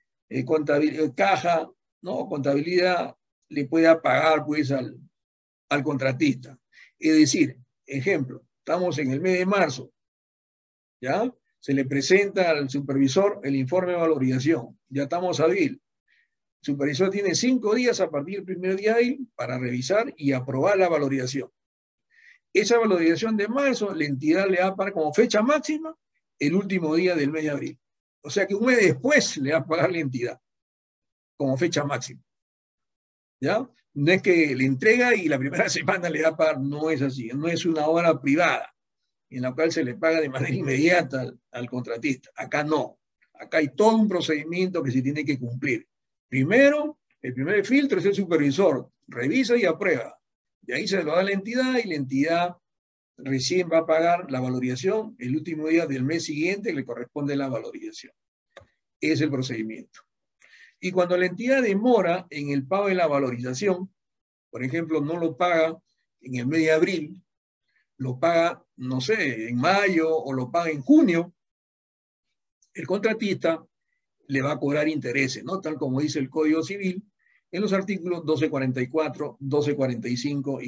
caja, ¿no? Contabilidad le pueda pagar pues al contratista. Es decir, ejemplo, estamos en el mes de marzo, ¿ya? Se le presenta al supervisor el informe de valorización, ya estamos a abril. El supervisor tiene 5 días a partir del primer día hábil para revisar y aprobar la valorización. Esa valorización de marzo, la entidad le va a pagar como fecha máxima el último día del mes de abril. O sea que un mes después le va a pagar la entidad como fecha máxima. ¿Ya? No es que le entrega y la primera semana le va a pagar, no es así, no es una obra privada en la cual se le paga de manera inmediata al contratista. Acá no, acá hay todo un procedimiento que se tiene que cumplir. Primero, el primer filtro es el supervisor, revisa y aprueba. De ahí se lo da a la entidad y la entidad recién va a pagar la valorización el último día del mes siguiente que le corresponde la valorización. Es el procedimiento. Y cuando la entidad demora en el pago de la valorización, por ejemplo, no lo paga en el mes de abril, lo paga, no sé, en mayo o lo paga en junio, el contratista le va a cobrar intereses, ¿no? Tal como dice el Código Civil en los artículos 1244, 1245 y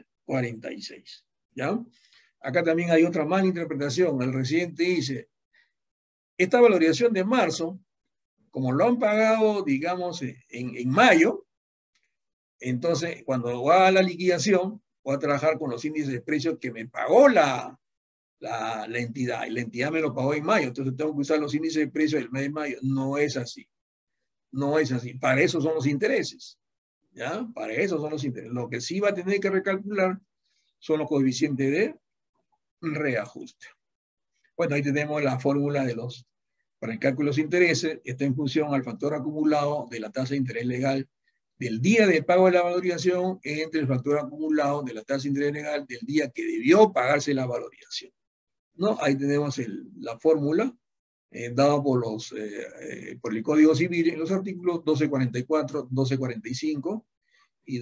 1246. ¿Ya? Acá también hay otra mala interpretación. El residente dice, esta valorización de marzo, como lo han pagado, digamos, en mayo, entonces cuando va a la liquidación, voy a trabajar con los índices de precios que me pagó la entidad, y la entidad me lo pagó en mayo, entonces tengo que usar los índices de precios del mes de mayo. No es así. No es así. Para eso son los intereses. ¿Ya? Para eso son los intereses. Lo que sí va a tener que recalcular son los coeficientes de reajuste. Bueno, ahí tenemos la fórmula para el cálculo de los intereses. Está en función al factor acumulado de la tasa de interés legal del día de pago de la valorización entre el factor acumulado de la tasa de interés legal del día que debió pagarse la valorización. ¿No? Ahí tenemos la fórmula dada por el Código Civil en los artículos 1244, 1245 y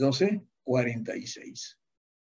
1246.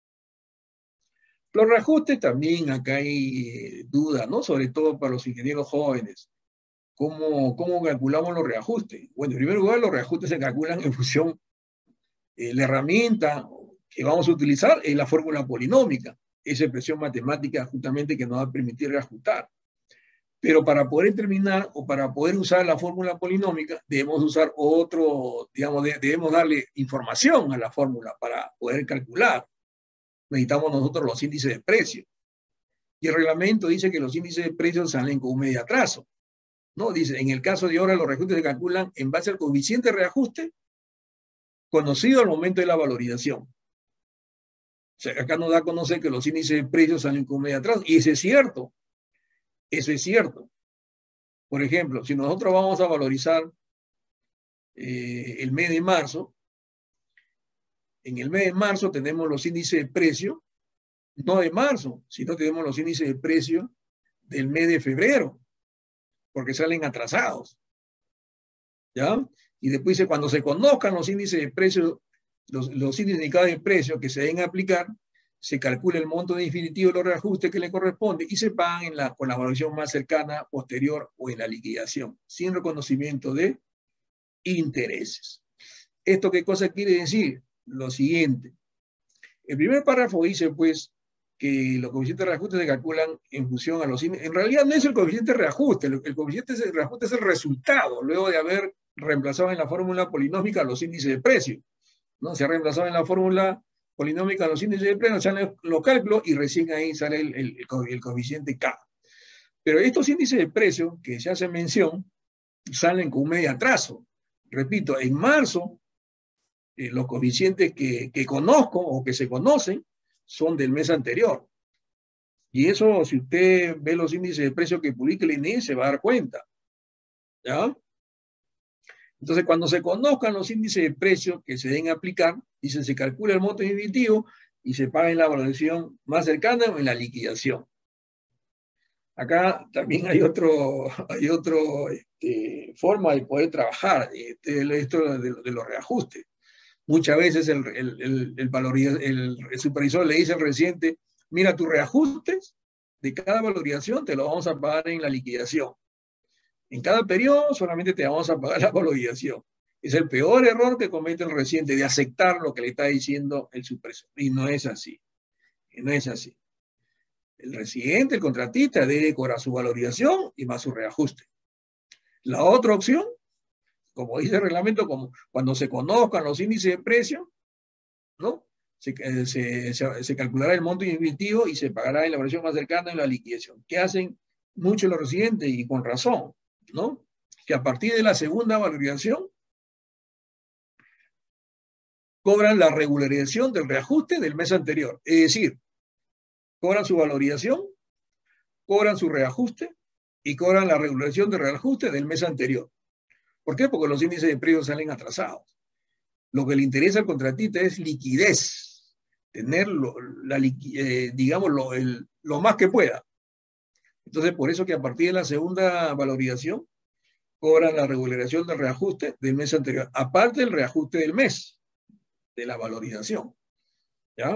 Los reajustes también, acá hay duda, ¿no? Sobre todo para los ingenieros jóvenes. ¿Cómo calculamos los reajustes? Bueno, en primer lugar, los reajustes se calculan en función, la herramienta que vamos a utilizar es la fórmula polinómica, esa expresión matemática justamente que nos va a permitir reajustar. Pero para poder determinar o para poder usar la fórmula polinómica, debemos usar debemos darle información a la fórmula para poder calcular. Necesitamos nosotros los índices de precio. Y el reglamento dice que los índices de precios salen con un medio atraso. ¿No? Dice, en el caso de ahora los reajustes se calculan en base al coeficiente de reajuste conocido al momento de la valorización. O sea, acá nos da a conocer que los índices de precios salen con un medio atraso. Y eso es cierto. Eso es cierto. Por ejemplo, si nosotros vamos a valorizar el mes de marzo, en el mes de marzo tenemos los índices de precio no de marzo, sino tenemos los índices de precio del mes de febrero, porque salen atrasados, ¿ya? Y después dice, cuando se conozcan los índices de precio, los índices indicados de precio que se deben aplicar, se calcula el monto definitivo de los reajustes que le corresponde y se pagan con la evaluación más cercana, posterior o en la liquidación, sin reconocimiento de intereses. ¿Esto qué cosa quiere decir? Lo siguiente. El primer párrafo dice, pues, que los coeficientes de reajuste se calculan en función a los índices. En realidad no es el coeficiente de reajuste, el coeficiente de reajuste es el resultado, luego de haber reemplazado en la fórmula polinómica los índices de precio, ¿no? Se ha reemplazado en la fórmula polinómica los índices de precio, salen los cálculos y recién ahí sale el coeficiente K. Pero estos índices de precio que se hace mención salen con un medio atraso. Repito, en marzo los coeficientes que conozco o que se conocen son del mes anterior. Y eso, si usted ve los índices de precio que publica el INE, se va a dar cuenta. ¿Ya? Entonces, cuando se conozcan los índices de precio que se deben aplicar, dice, se calcula el monto definitivo y se paga en la valoración más cercana o en la liquidación. Acá también hay otro forma de poder trabajar esto de los reajustes. Muchas veces el supervisor le dice al residente, mira, tus reajustes de cada valorización te lo vamos a pagar en la liquidación. En cada periodo solamente te vamos a pagar la valorización. Es el peor error que comete el residente de aceptar lo que le está diciendo el supervisor. Y no es así. No es así. El residente, el contratista, debe cobrar su valorización y más su reajuste. La otra opción, como dice el reglamento, como cuando se conozcan los índices de precio, ¿no? Se calculará el monto definitivo y se pagará en la evaluación más cercana en la liquidación. ¿Qué hacen muchos los residentes? Y con razón, ¿no? Que a partir de la segunda valorización cobran la regularización del reajuste del mes anterior. Es decir, cobran su valorización, cobran su reajuste y cobran la regularización del reajuste del mes anterior. ¿Por qué? Porque los índices de precios salen atrasados. Lo que le interesa al contratista es liquidez, tener digamos, lo más que pueda. Entonces, por eso que a partir de la segunda valorización, cobran la regularización del reajuste del mes anterior, aparte del reajuste del mes, de la valorización. ¿Ya?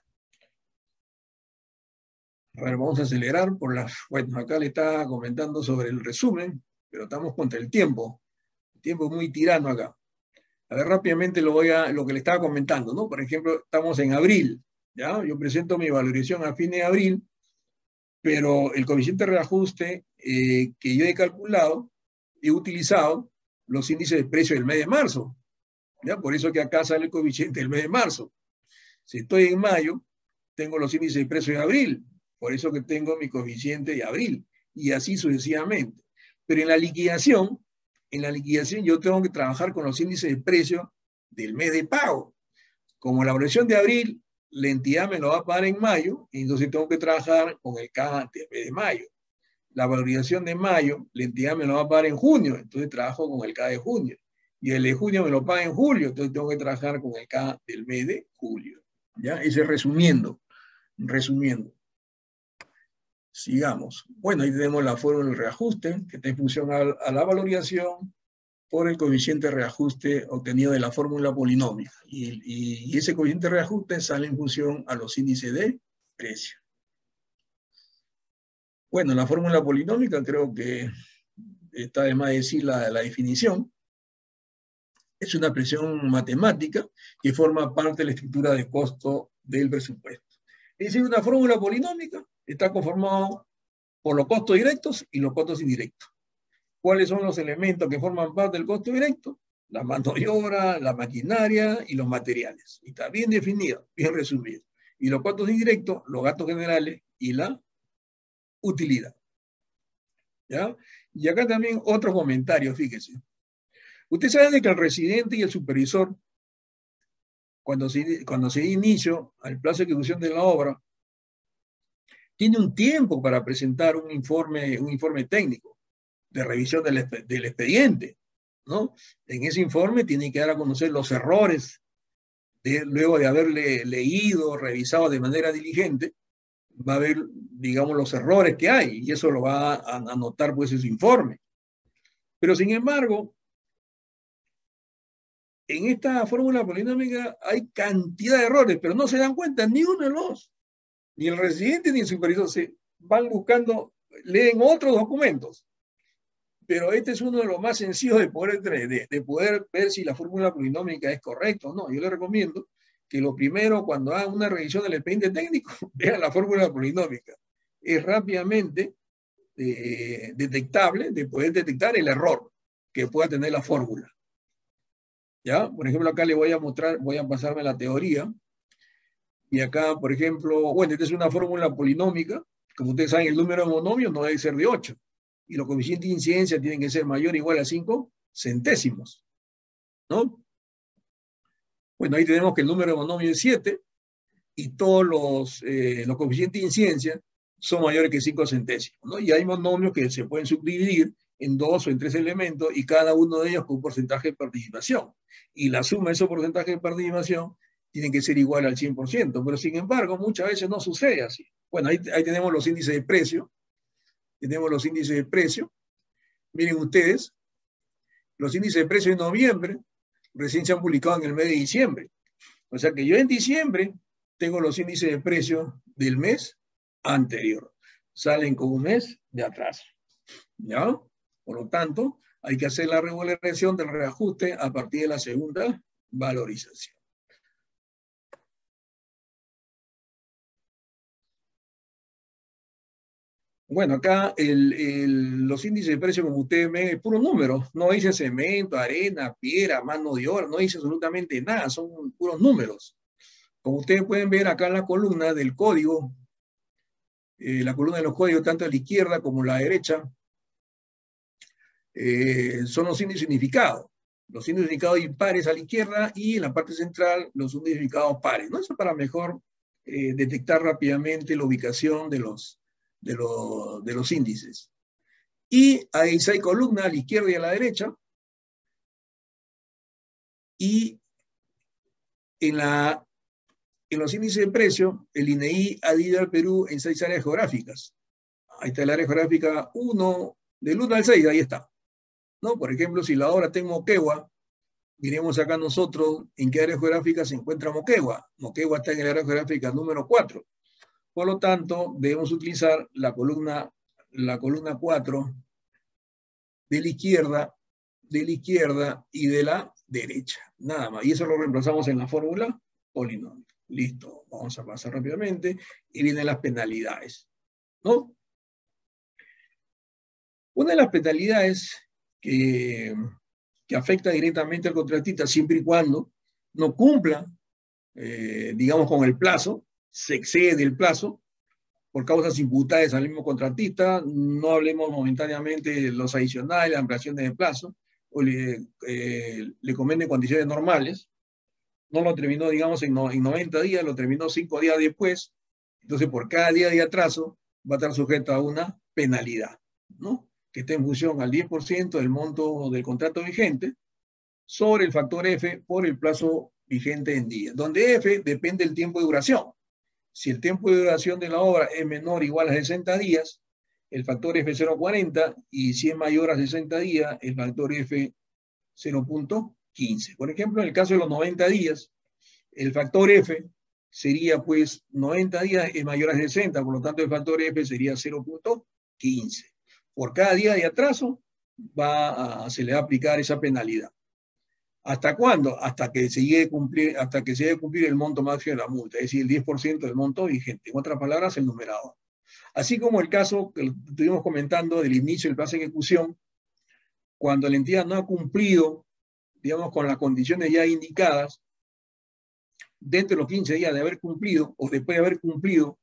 A ver, vamos a acelerar por las... Bueno, acá le está comentando sobre el resumen, pero estamos contra el tiempo. El tiempo es muy tirano acá. A ver, rápidamente lo que le estaba comentando, ¿no? Por ejemplo, estamos en abril, ¿ya? Yo presento mi valorización a fin de abril, pero el coeficiente de reajuste que yo he calculado, he utilizado los índices de precio del mes de marzo, ¿ya? Por eso que acá sale el coeficiente del mes de marzo. Si estoy en mayo, tengo los índices de precio de abril, por eso que tengo mi coeficiente de abril, y así sucesivamente. Pero en la liquidación yo tengo que trabajar con los índices de precio del mes de pago. Como la evaluación de abril, la entidad me lo va a pagar en mayo, y entonces tengo que trabajar con el K del mes de mayo. La valorización de mayo, la entidad me lo va a pagar en junio, entonces trabajo con el K de junio. Y el de junio me lo paga en julio, entonces tengo que trabajar con el K del mes de julio. ¿Ya? Ese resumiendo. Sigamos. Bueno, ahí tenemos la fórmula del reajuste, que está en función a la valorización por el coeficiente de reajuste obtenido de la fórmula polinómica. Y ese coeficiente de reajuste sale en función a los índices de precio. Bueno, la fórmula polinómica creo que está de más decir la definición. Es una expresión matemática que forma parte de la estructura de costo del presupuesto. Es decir, una fórmula polinómica está conformada por los costos directos y los costos indirectos. ¿Cuáles son los elementos que forman parte del costo directo? La mano de obra, la maquinaria y los materiales. Y está bien definido, bien resumido. Y los costos indirectos, los gastos generales y la utilidad. ¿Ya? Y acá también otro comentario, fíjese. Usted sabe que el residente y el supervisor, cuando se da inicio al plazo de ejecución de la obra, tiene un tiempo para presentar un informe técnico de revisión del expediente, ¿no? En ese informe tiene que dar a conocer los errores luego de haberle leído, revisado de manera diligente, va a ver, digamos, los errores que hay, y eso lo va a anotar pues en su informe. Pero sin embargo, en esta fórmula polinómica hay cantidad de errores, pero no se dan cuenta ni uno de los, ni el residente ni el supervisor, se van buscando, leen otros documentos. Pero este es uno de los más sencillos de poder ver si la fórmula polinómica es correcta o no. Yo le recomiendo que lo primero, cuando hagan una revisión del expediente técnico, vean la fórmula polinómica. Es rápidamente detectable, de poder detectar el error que pueda tener la fórmula. ¿Ya? Por ejemplo, acá le voy a mostrar, voy a pasarme la teoría. Y acá, por ejemplo, bueno, esta es una fórmula polinómica. Como ustedes saben, el número de monomios no debe ser de 8. Y los coeficientes de incidencia tienen que ser mayor o igual a 5 centésimos, ¿no? Bueno, ahí tenemos que el número de monomio es 7 y todos los coeficientes de incidencia son mayores que 5 centésimos, ¿no? Y hay monomios que se pueden subdividir en 2 o en 3 elementos y cada uno de ellos con un porcentaje de participación. Y la suma de esos porcentajes de participación tiene que ser igual al 100%, pero sin embargo muchas veces no sucede así. Bueno, ahí tenemos los índices de precio. Tenemos los índices de precio. Miren ustedes, los índices de precio de noviembre recién se han publicado en el mes de diciembre. O sea que yo en diciembre tengo los índices de precio del mes anterior. Salen con un mes de atraso. ¿Ya? Por lo tanto, hay que hacer la revalorización del reajuste a partir de la segunda valorización. Bueno, acá los índices de precio, como ustedes ven, es puro número. No dice cemento, arena, piedra, mano de obra, no dice absolutamente nada, son puros números. Como ustedes pueden ver acá en la columna del código, la columna de los códigos, tanto a la izquierda como a la derecha, son los índices unificados. Los índices unificados impares a la izquierda y en la parte central los índices unificados pares, ¿no? Eso para mejor detectar rápidamente la ubicación de los índices. Y hay 6 columnas a la izquierda y a la derecha. Y en los índices de precio, el INEI ha dividido al Perú en 6 áreas geográficas. Ahí está el área geográfica 1, del 1 al 6, ahí está. ¿No? Por ejemplo, si la obra está en Moquegua, miremos acá nosotros en qué área geográfica se encuentra Moquegua. Moquegua está en el área geográfica número 4. Por lo tanto, debemos utilizar la columna 4 de la izquierda y de la derecha. Nada más. Y eso lo reemplazamos en la fórmula polinomio. Listo. Vamos a pasar rápidamente. Y vienen las penalidades, ¿no? Una de las penalidades que afecta directamente al contratista siempre y cuando no cumpla, digamos, con el plazo, se excede el plazo por causas imputadas al mismo contratista, no hablemos momentáneamente de los adicionales, la ampliación de plazo, o le cometen condiciones normales, no lo terminó, digamos, en 90 días, lo terminó 5 días después, entonces por cada día de atraso va a estar sujeto a una penalidad, ¿no? Que esté en función al 10% del monto del contrato vigente sobre el factor F por el plazo vigente en días, donde F depende del tiempo de duración. Si el tiempo de duración de la obra es menor o igual a 60 días, el factor F es 0,40 y si es mayor a 60 días, el factor F 0,15. Por ejemplo, en el caso de los 90 días, el factor F sería pues 90 días es mayor a 60, por lo tanto el factor F sería 0,15. Por cada día de atraso se le va a aplicar esa penalidad. ¿Hasta cuándo? Hasta que se llegue a cumplir el monto máximo de la multa, es decir, el 10% del monto vigente. En otras palabras, el numerador. Así como el caso que estuvimos comentando del inicio del plazo de ejecución, cuando la entidad no ha cumplido, digamos, con las condiciones ya indicadas, dentro de los 15 días de haber cumplido, o después de haber cumplido,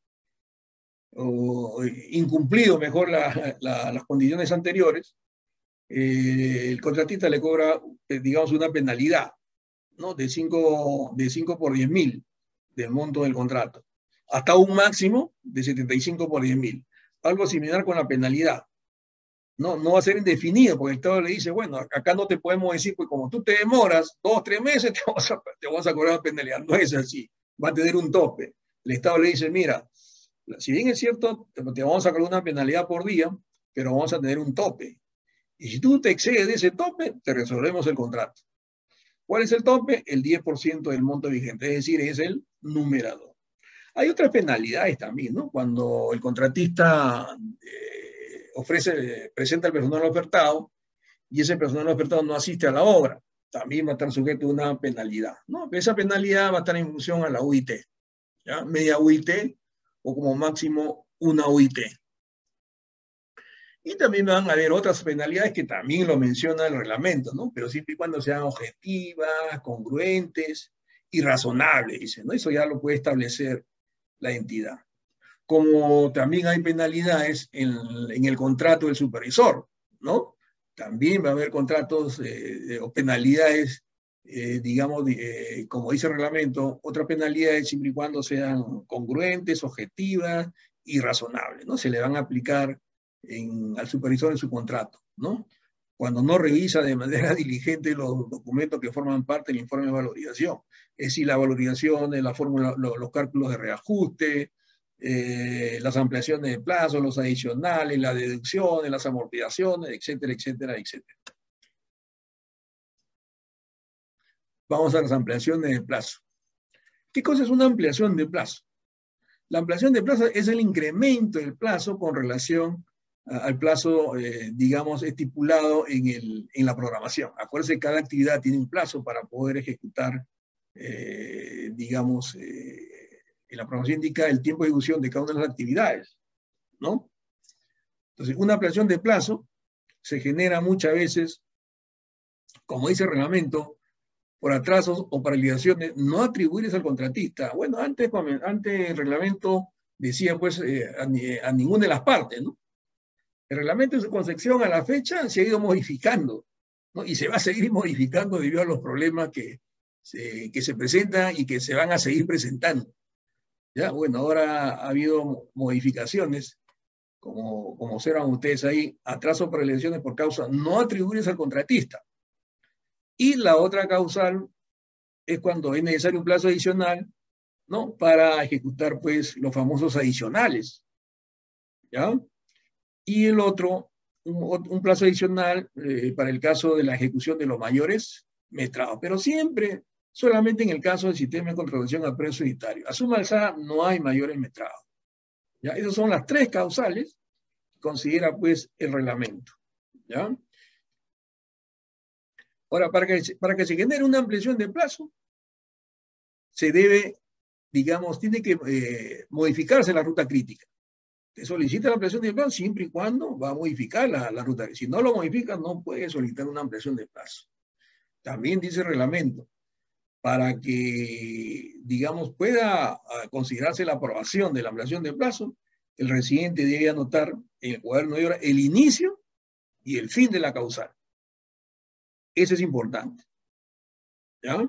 o incumplido mejor las condiciones anteriores, el contratista le cobra, digamos, una penalidad, ¿no? de 5 por 10.000 del monto del contrato, hasta un máximo de 75 por 10.000. Algo similar con la penalidad. No va a ser indefinido, porque el Estado le dice, bueno, acá no te podemos decir, pues como tú te demoras 2 o 3 meses, te vamos a cobrar la penalidad. No es así, va a tener un tope. El Estado le dice, mira, Si bien es cierto, te vamos a sacar una penalidad por día, pero vamos a tener un tope. Y si tú te excedes de ese tope, te resolvemos el contrato. ¿Cuál es el tope? El 10% del monto vigente, es decir, es el numerador. Hay otras penalidades también, ¿no? Cuando el contratista presenta el personal ofertado y ese personal ofertado no asiste a la obra, también va a estar sujeto a una penalidad, ¿no? Esa penalidad va a estar en función a la UIT, ¿ya? Media UIT o como máximo una UIT. Y también van a haber otras penalidades que también lo menciona el reglamento, ¿no? Pero siempre y cuando sean objetivas, congruentes y razonables, dice, ¿no? Eso ya lo puede establecer la entidad. Como también hay penalidades en el contrato del supervisor, ¿no? También va a haber contratos o penalidades, digamos, como dice el reglamento, otras penalidades siempre y cuando sean congruentes, objetivas y razonables, ¿no? Se le van a aplicar al supervisor en su contrato, ¿no? Cuando no revisa de manera diligente los documentos que forman parte del informe de valorización, es decir, la valorización de la fórmula, los cálculos de reajuste, las ampliaciones de plazo, los adicionales, las deducciones, las amortizaciones, etcétera, etcétera, etcétera. Vamos a las ampliaciones de plazo. ¿Qué cosa es una ampliación de plazo? La ampliación de plazo es el incremento del plazo con relación al plazo, digamos, estipulado en la programación. Acuérdense que cada actividad tiene un plazo para poder ejecutar, digamos, en la programación indica el tiempo de ejecución de cada una de las actividades, ¿no? Entonces, una ampliación de plazo se genera muchas veces, como dice el reglamento, por atrasos o paralizaciones no atribuibles al contratista. Bueno, antes el reglamento decía pues a ninguna de las partes, ¿no? El reglamento en su concepción a la fecha se ha ido modificando, ¿no? Y se va a seguir modificando debido a los problemas que se presentan y que se van a seguir presentando. Ya, bueno, ahora ha habido modificaciones, como observan ustedes ahí, atraso para elecciones por causa no atribuibles al contratista. Y la otra causal es cuando es necesario un plazo adicional, ¿no? Para ejecutar, pues, los famosos adicionales, ¿ya? Y el otro, un plazo adicional para el caso de la ejecución de los mayores metrados, pero siempre solamente en el caso del sistema de contratación a precio unitario. A suma alzada no hay mayores metrados. ¿Ya? Esas son las tres causales que considera, pues, el reglamento, ¿ya? Ahora, para que se genere una ampliación de plazo, se debe, digamos, tiene que modificarse la ruta crítica. Te solicita la ampliación de plazo siempre y cuando va a modificar la ruta. Si no lo modifica, no puede solicitar una ampliación de plazo. También dice el reglamento, para que, digamos, pueda considerarse la aprobación de la ampliación de plazo, el residente debe anotar en el cuaderno de obra el inicio y el fin de la causal. Eso es importante. ¿Ya?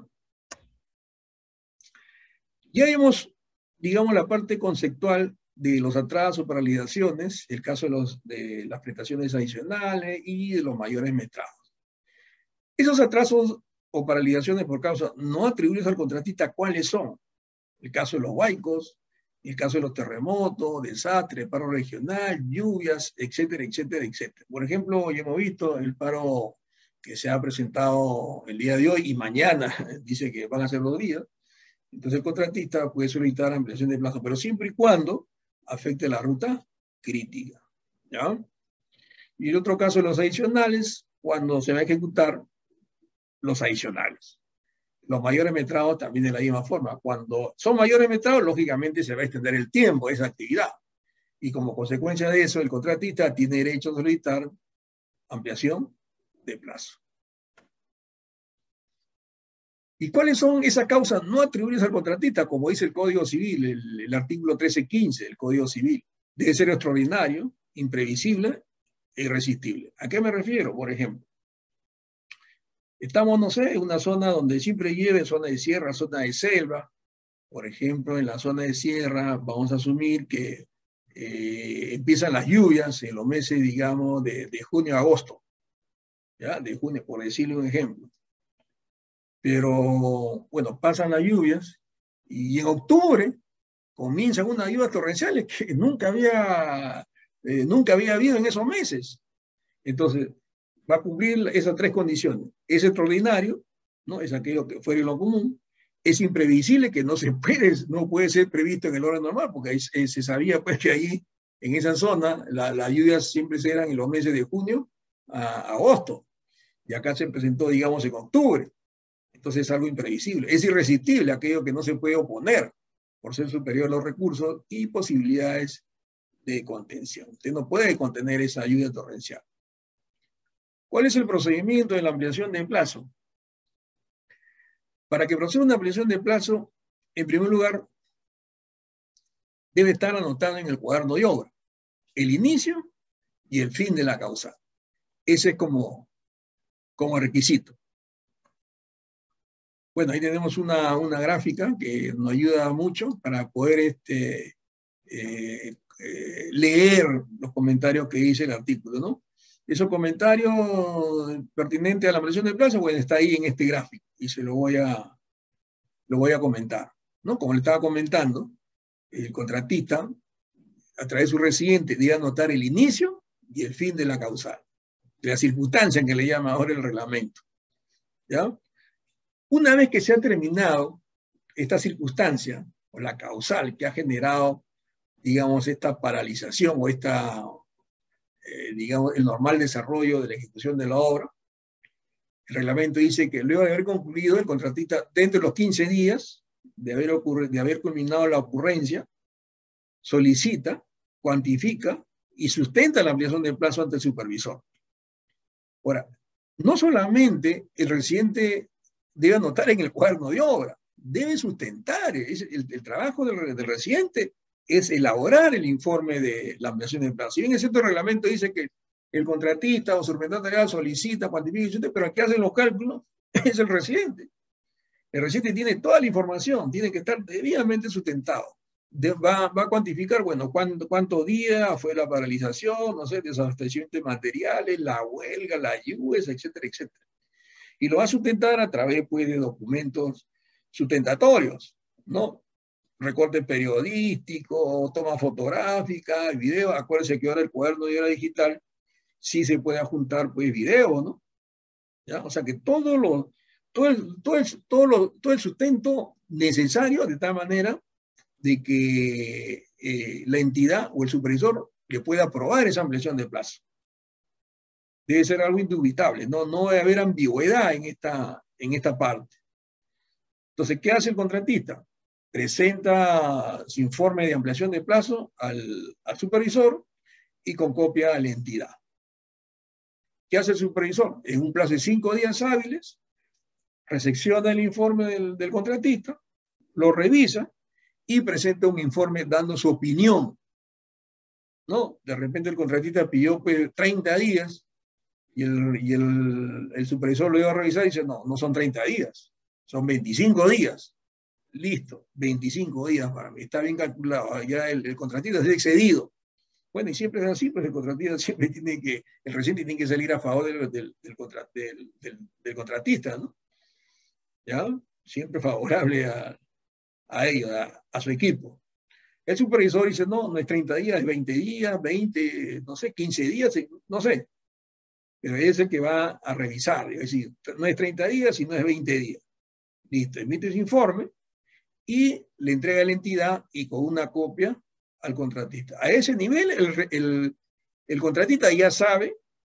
Ya vemos, digamos, la parte conceptual de los atrasos o paralizaciones, el caso de las prestaciones adicionales y de los mayores metrados. Esos atrasos o paralizaciones por causa no atribuibles al contratista, ¿cuáles son? El caso de los huaicos, el caso de los terremotos, desastres, paro regional, lluvias, etcétera, etcétera, etcétera. Por ejemplo, ya hemos visto el paro que se ha presentado el día de hoy y mañana, dice que van a ser 2 días. Entonces el contratista puede solicitar ampliación de plazo, pero siempre y cuando afecte la ruta crítica, ¿ya? Y el otro caso de los adicionales, cuando se va a ejecutar los adicionales. Los mayores metrados también de la misma forma. Cuando son mayores metrados, lógicamente se va a extender el tiempo de esa actividad. Y como consecuencia de eso, el contratista tiene derecho a solicitar ampliación de plazo. ¿Y cuáles son esas causas no atribuibles al contratista? Como dice el Código Civil, el artículo 1315 del Código Civil. Debe ser extraordinario, imprevisible e irresistible. ¿A qué me refiero? Por ejemplo, estamos, no sé, en una zona donde siempre llueve, zona de sierra, zona de selva. Por ejemplo, en la zona de sierra, vamos a asumir que empiezan las lluvias en los meses, digamos, de junio a agosto. ¿Ya? De junio, por decirle un ejemplo. Pero, bueno, pasan las lluvias y en octubre comienzan unas lluvias torrenciales que nunca había habido en esos meses. Entonces, va a cumplir esas tres condiciones. Es extraordinario, ¿no? Es aquello que fuera de lo común. Es imprevisible, que no puede ser previsto en el orden normal, porque ahí, se sabía pues, que ahí, en esa zona, las lluvias siempre eran en los meses de junio a agosto. Y acá se presentó, digamos, en octubre. Entonces es algo imprevisible. Es irresistible, aquello que no se puede oponer por ser superior a los recursos y posibilidades de contención. Usted no puede contener esa lluvia torrencial. ¿Cuál es el procedimiento de la ampliación de plazo? Para que proceda una ampliación de plazo, en primer lugar, debe estar anotado en el cuaderno de obra el inicio y el fin de la causal. Ese es como requisito. Bueno, ahí tenemos una gráfica que nos ayuda mucho para poder leer los comentarios que dice el artículo, ¿no? Esos comentarios pertinentes a la ampliación de plazo, bueno, está ahí en este gráfico y se lo voy a comentar, ¿no? Como le estaba comentando, el contratista, a través de su residente, debe anotar el inicio y el fin de la causal, de la circunstancia en que le llama ahora el reglamento, ¿ya? Una vez que se ha terminado esta circunstancia, o la causal que ha generado, digamos, esta paralización o digamos, el normal desarrollo de la ejecución de la obra, el reglamento dice que luego de haber concluido, el contratista, dentro de los 15 días de haber culminado la ocurrencia, solicita, cuantifica y sustenta la ampliación del plazo ante el supervisor. Ahora, no solamente el residente debe anotar en el cuaderno de obra, debe sustentar. El trabajo del residente es elaborar el informe de la ampliación del plazo. Si bien es cierto, el reglamento dice que el contratista o su representante legal solicita, cuantifica, pero el que hacen los cálculos es el residente. El residente tiene toda la información, tiene que estar debidamente sustentado. Va a cuantificar, bueno, cuántos días fue la paralización, no sé, desabastecimiento de materiales, la huelga, las lluvias, etcétera, etcétera. Y lo va a sustentar a través, pues, de documentos sustentatorios, ¿no? Recorte periodístico, toma fotográfica, video. Acuérdense que ahora el cuaderno de obra digital sí se puede adjuntar, pues, video, ¿no? ¿Ya? O sea que todo el sustento necesario, de tal manera de que la entidad o el supervisor le pueda aprobar esa ampliación de plazo. Debe ser algo indubitable, no debe haber ambigüedad en esta parte. Entonces, ¿qué hace el contratista? Presenta su informe de ampliación de plazo al supervisor y con copia a la entidad. ¿Qué hace el supervisor? En un plazo de 5 días hábiles, recepciona el informe del contratista, lo revisa y presenta un informe dando su opinión, ¿no? De repente el contratista pidió, pues, 30 días y el supervisor lo iba a revisar y dice, no son 30 días, son 25 días. Listo, 25 días para mí, está bien calculado, ya el contratista se ha excedido. Bueno, y siempre es así, pues el contratista siempre el residente tiene que salir a favor del contratista, ¿no? ¿Ya? Siempre favorable a ellos, a su equipo. El supervisor dice, no es 30 días, es 20 días, 20, no sé, 15 días, no sé. Pero es el que va a revisar, es decir, no es 30 días, sino es 20 días. Listo, emite ese informe y le entrega a la entidad y con una copia al contratista. A ese nivel, el contratista ya sabe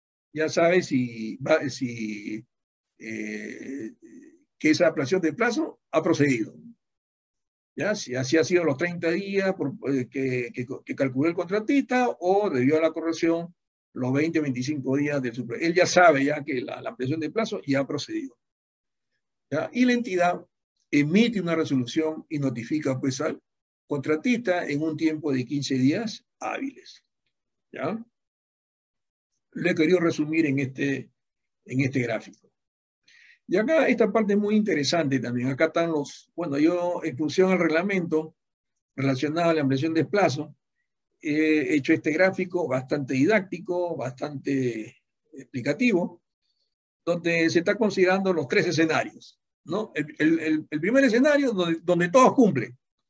que esa ampliación de plazo ha procedido. ¿Ya? Si así ha sido los 30 días que calculó el contratista o debido a la corrección los 20 o 25 días del supervisor. Él ya sabe ya que la ampliación de plazo ya ha procedido. ¿Ya? Y la entidad emite una resolución y notifica, pues, al contratista en un tiempo de 15 días hábiles. ¿Ya? Lo he querido resumir en este gráfico. Y acá esta parte es muy interesante también. Acá están yo en función al reglamento relacionado a la ampliación de plazo, he hecho este gráfico bastante didáctico, bastante explicativo, donde se está considerando los 3 escenarios, ¿no? El primer escenario donde todos cumplen.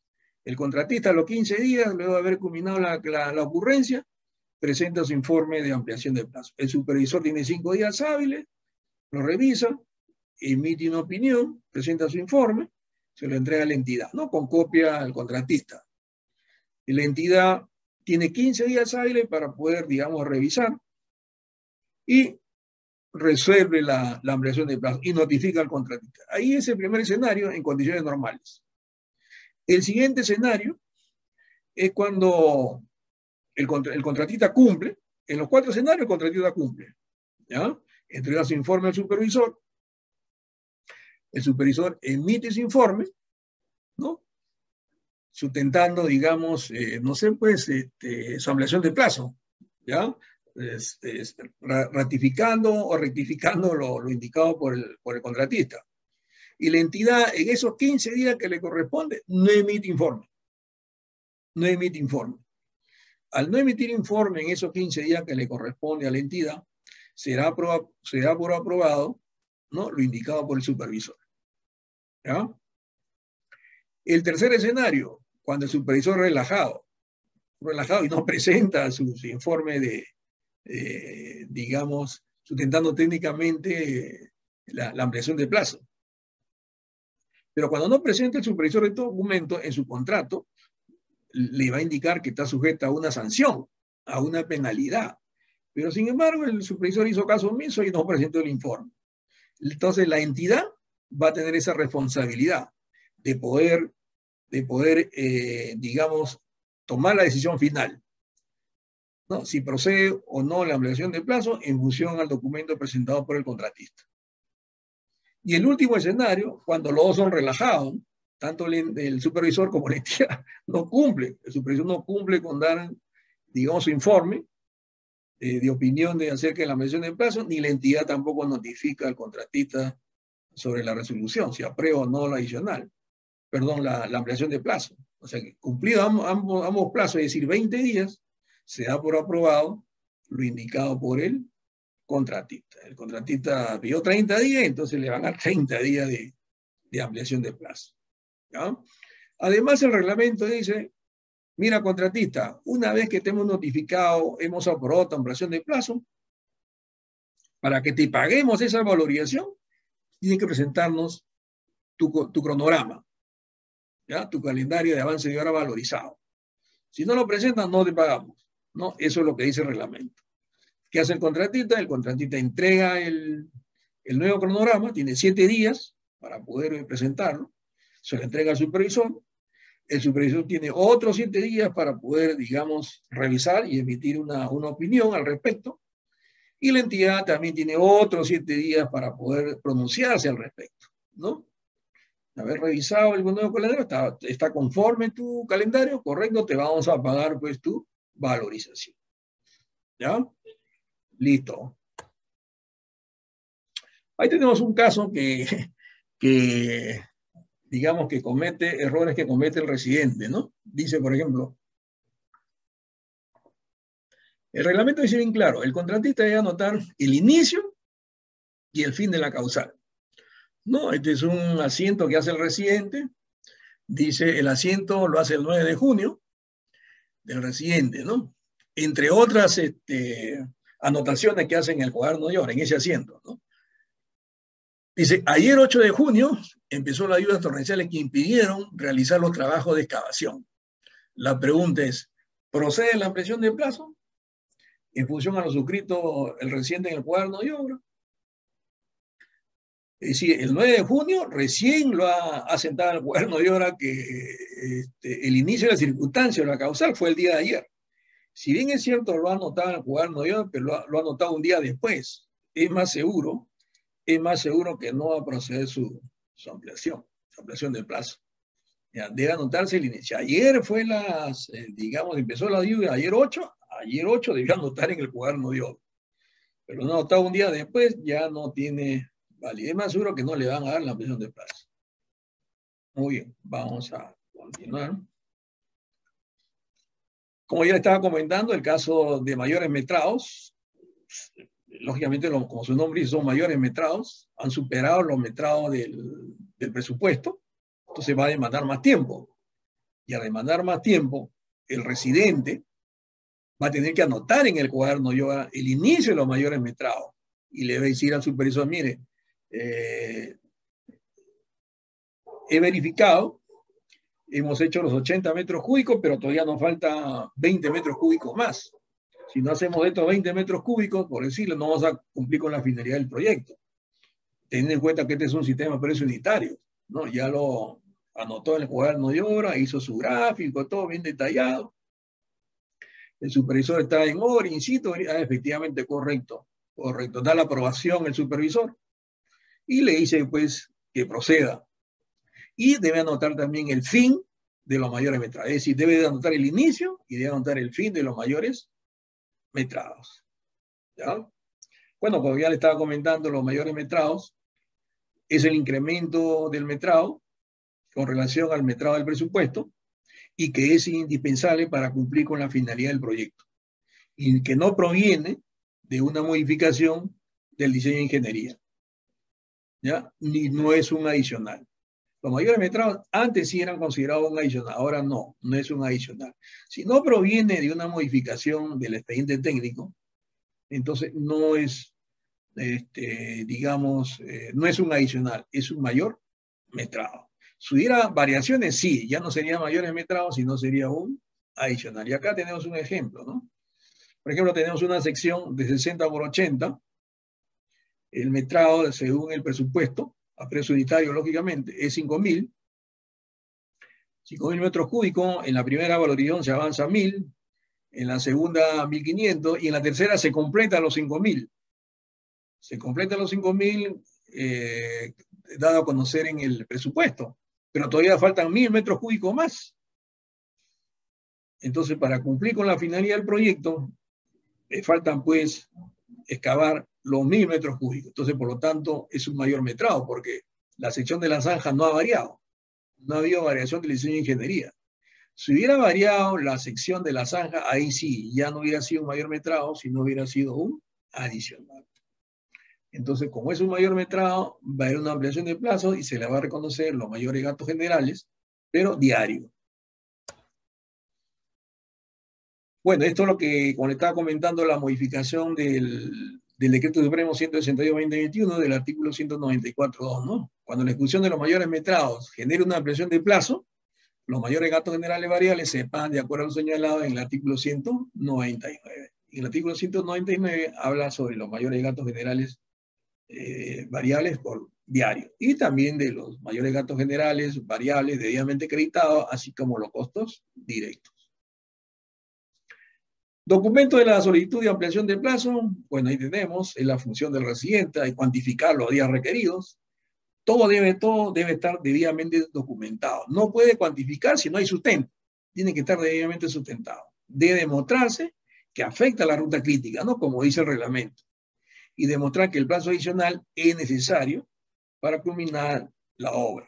El contratista a los 15 días, luego de haber culminado la ocurrencia, presenta su informe de ampliación de plazo. El supervisor tiene 5 días hábiles, lo revisa, emite una opinión, presenta su informe, se lo entrega a la entidad, ¿no? Con copia al contratista. Y la entidad tiene 15 días hábiles para poder, digamos, revisar y resuelve la ampliación de plazo y notifica al contratista. Ahí es el primer escenario en condiciones normales. El siguiente escenario es cuando el contratista cumple. En los 4 escenarios el contratista cumple, ¿ya? Entrega su informe al supervisor, el supervisor emite ese informe, ¿no? Sustentando, digamos, no sé, pues, su ampliación de plazo, ¿ya? Ratificando o rectificando lo indicado por el contratista. Y la entidad, en esos 15 días que le corresponde, no emite informe. No emite informe. Al no emitir informe en esos 15 días que le corresponde a la entidad, será por aprobado, ¿no?, lo indicado por el supervisor, ¿ya? El tercer escenario, cuando el supervisor relajado y no presenta su informe digamos, sustentando técnicamente la ampliación de plazo. Pero cuando no presenta el supervisor este documento en su contrato, le va a indicar que está sujeta a una sanción, a una penalidad. Pero sin embargo, el supervisor hizo caso omiso y no presentó el informe. Entonces, la entidad va a tener esa responsabilidad de poder digamos, tomar la decisión final, ¿no?, si procede o no la ampliación de plazo en función al documento presentado por el contratista. Y el último escenario, cuando los dos son relajados, tanto el supervisor como la entidad no cumple. El supervisor no cumple con dar, digamos, su informe de opinión acerca de la ampliación de plazo, ni la entidad tampoco notifica al contratista sobre la resolución, si aprueba o no la adicional. Perdón, la ampliación de plazo. O sea que cumplido ambos plazos, es decir, 20 días, se da por aprobado lo indicado por el contratista. El contratista pidió 30 días, entonces le van a dar 30 días de ampliación de plazo, ¿ya? Además, el reglamento dice, mira, contratista, una vez que te hemos notificado, hemos aprobado tu ampliación de plazo, para que te paguemos esa valorización, tienes que presentarnos tu cronograma, ¿ya?, tu calendario de avance de hora valorizado. Si no lo presentas, no te pagamos, ¿no? Eso es lo que dice el reglamento. ¿Qué hace el contratista? El contratista entrega el nuevo cronograma, tiene 7 días para poder presentarlo, se lo entrega al supervisor, el supervisor tiene otros 7 días para poder, digamos, revisar y emitir una opinión al respecto, y la entidad también tiene otros 7 días para poder pronunciarse al respecto, ¿no? Haber revisado el nuevo calendario, está conforme tu calendario, correcto, te vamos a pagar pues tu valorización. ¿Ya? Listo. Ahí tenemos un caso que digamos que comete errores que comete el residente, ¿no? Dice, por ejemplo, el reglamento dice bien claro, el contratista debe anotar el inicio y el fin de la causal. No, este es un asiento que hace el residente. Dice, el asiento lo hace el 9 de junio del residente, ¿no? Entre otras anotaciones que hace en el cuaderno de hora, en ese asiento, ¿no? Dice, ayer 8 de junio empezó las lluvias torrenciales que impidieron realizar los trabajos de excavación. La pregunta es, ¿procede la ampliación de plazo en función a lo suscrito el residente en el cuaderno de obra? Es decir, el 9 de junio recién lo ha asentado en el cuaderno de obra que el inicio de la circunstancia o la causal fue el día de ayer. Si bien es cierto, lo ha anotado en el cuaderno de obra, pero lo ha anotado un día después. Es más seguro que no va a proceder su ampliación del plazo. Ya, debe anotarse el inicio. Ayer fue digamos, empezó la lluvia, ayer 8 debió anotar en el cuaderno de obra. Pero no anotado un día después, ya no tiene validez. Más seguro que no le van a dar la ampliación de plazo. Muy bien, vamos a continuar. Como ya estaba comentando, el caso de mayores metrados, lógicamente, como su nombre dice, son mayores metrados, han superado los metrados del presupuesto, entonces va a demandar más tiempo. Y al demandar más tiempo, el residente va a tener que anotar en el cuaderno de obra el inicio de los mayores metrados. Y le va a decir al supervisor, mire, he verificado, hemos hecho los 80 metros cúbicos, pero todavía nos falta 20 metros cúbicos más. Si no hacemos estos 20 metros cúbicos, por decirlo, no vamos a cumplir con la finalidad del proyecto. Teniendo en cuenta que este es un sistema de precios unitarios, ¿no? Ya lo anotó en el cuaderno de obra, hizo su gráfico, todo bien detallado. El supervisor está en obra, insisto, efectivamente correcto, correcto. Da la aprobación el supervisor y le dice pues que proceda. Y debe anotar también el fin de los mayores metrados. Es decir, debe de anotar el inicio y debe anotar el fin de los mayores metrados. ¿Ya? Bueno, como ya le estaba comentando, los mayores metrados es el incremento del metrado con relación al metrado del presupuesto y que es indispensable para cumplir con la finalidad del proyecto y que no proviene de una modificación del diseño de ingeniería, ¿ya? Ni no es un adicional. Los mayores metrados antes sí eran considerados un adicional, ahora no, no es un adicional. Si no proviene de una modificación del expediente técnico, entonces no es, digamos, no es un adicional, es un mayor metrado. Si hubiera variaciones, sí, ya no sería mayores metrados, sino sería un adicional. Y acá tenemos un ejemplo, ¿no? Por ejemplo, tenemos una sección de 60 por 80, el metrado, según el presupuesto, a precio unitario, lógicamente, es 5.000. 5.000 metros cúbicos, en la primera valorización se avanza 1.000, en la segunda 1.500 y en la tercera se completa los 5.000. Se completa los 5.000 dado a conocer en el presupuesto, pero todavía faltan 1.000 metros cúbicos más. Entonces, para cumplir con la finalidad del proyecto, faltan pues excavar los 1.000 metros cúbicos. Entonces, por lo tanto, es un mayor metrado, porque la sección de la zanja no ha variado. No ha habido variación del diseño de ingeniería. Si hubiera variado la sección de la zanja, ahí sí, ya no hubiera sido un mayor metrado, sino hubiera sido un adicional. Entonces, como es un mayor metrado, va a haber una ampliación de plazo y se le va a reconocer los mayores gastos generales, pero diario. Bueno, esto es lo que, como le estaba comentando, la modificación del Decreto Supremo 162/2021 del artículo 194.2, ¿no? Cuando la ejecución de los mayores metrados genera una ampliación de plazo, los mayores gastos generales variables se pagan de acuerdo a lo señalado en el artículo 199. Y el artículo 199 habla sobre los mayores gastos generales variables por diario y también de los mayores gastos generales variables debidamente acreditados, así como los costos directos. Documento de la solicitud de ampliación de plazo, bueno, ahí tenemos, es la función del residente, hay que cuantificar los días requeridos. Todo debe estar debidamente documentado. No puede cuantificar si no hay sustento. Tiene que estar debidamente sustentado. Debe demostrarse que afecta a la ruta crítica, ¿no? Como dice el reglamento. Y demostrar que el plazo adicional es necesario para culminar la obra.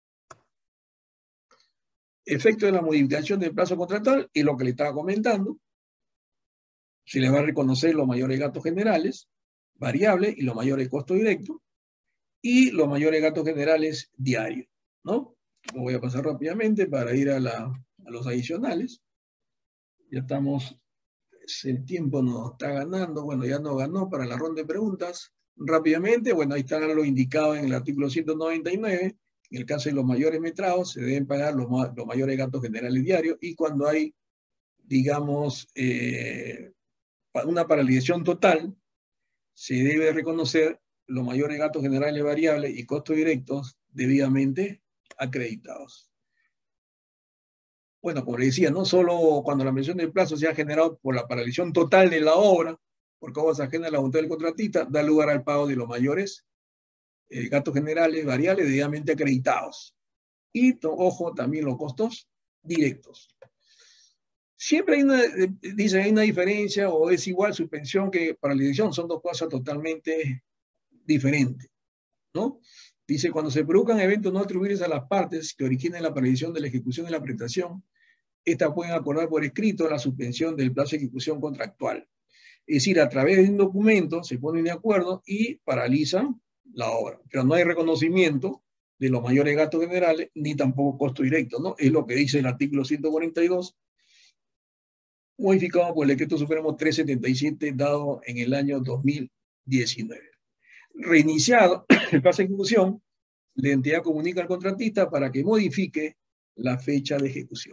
Efecto de la modificación del plazo contractual es lo que le estaba comentando. Se le va a reconocer los mayores gastos generales, variables y los mayores costos directos y los mayores gastos generales diarios, ¿no? Lo voy a pasar rápidamente para ir a los adicionales. Ya estamos, el tiempo nos está ganando, bueno, ya nos ganó para la ronda de preguntas. Rápidamente, bueno, ahí está lo indicado en el artículo 199. En el caso de los mayores metrados, se deben pagar los mayores gastos generales diarios y cuando hay, digamos, una paralización total, se debe reconocer los mayores gastos generales variables y costos directos debidamente acreditados. Bueno, como le decía, no solo cuando la ampliación del plazo se ha generado por la paralización total de la obra, por causas ajenas a la voluntad del contratista, da lugar al pago de los mayores gastos generales variables debidamente acreditados. Y, ojo, también los costos directos. Siempre hay hay una diferencia o es igual suspensión que paralización, son dos cosas totalmente diferentes, ¿no? Dice, cuando se produzcan eventos no atribuibles a las partes que originen la paralización de la ejecución de la prestación, estas pueden acordar por escrito la suspensión del plazo de ejecución contractual. Es decir, a través de un documento se ponen de acuerdo y paralizan la obra, pero no hay reconocimiento de los mayores gastos generales, ni tampoco costo directo, ¿no? Es lo que dice el artículo 142, modificado por el Decreto Supremo 377, dado en el año 2019. Reiniciado el plazo de ejecución, la entidad comunica al contratista para que modifique la fecha de ejecución.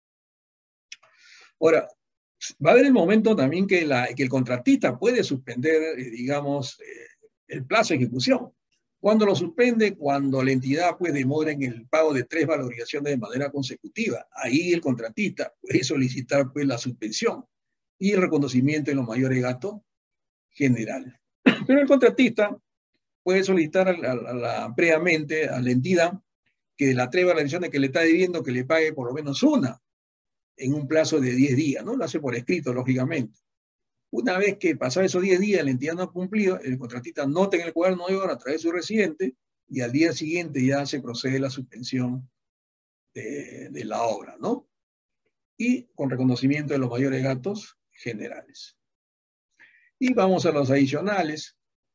Ahora, va a haber el momento también que el contratista puede suspender, el plazo de ejecución. ¿Cuándo lo suspende? Cuando la entidad pues demora en el pago de 3 valorizaciones de manera consecutiva. Ahí el contratista puede solicitar pues la suspensión y el reconocimiento de los mayores gastos generales. Pero el contratista puede solicitar previamente a la entidad que de las 3 valorizaciones que le está debiendo, que le pague por lo menos una en un plazo de 10 días, ¿no? Lo hace por escrito, lógicamente. Una vez que pasados esos 10 días la entidad no ha cumplido, el contratista nota en el cuaderno de obra a través de su residente y al día siguiente ya se procede a la suspensión de la obra, ¿no? Y con reconocimiento de los mayores gastos generales. Y vamos a los adicionales.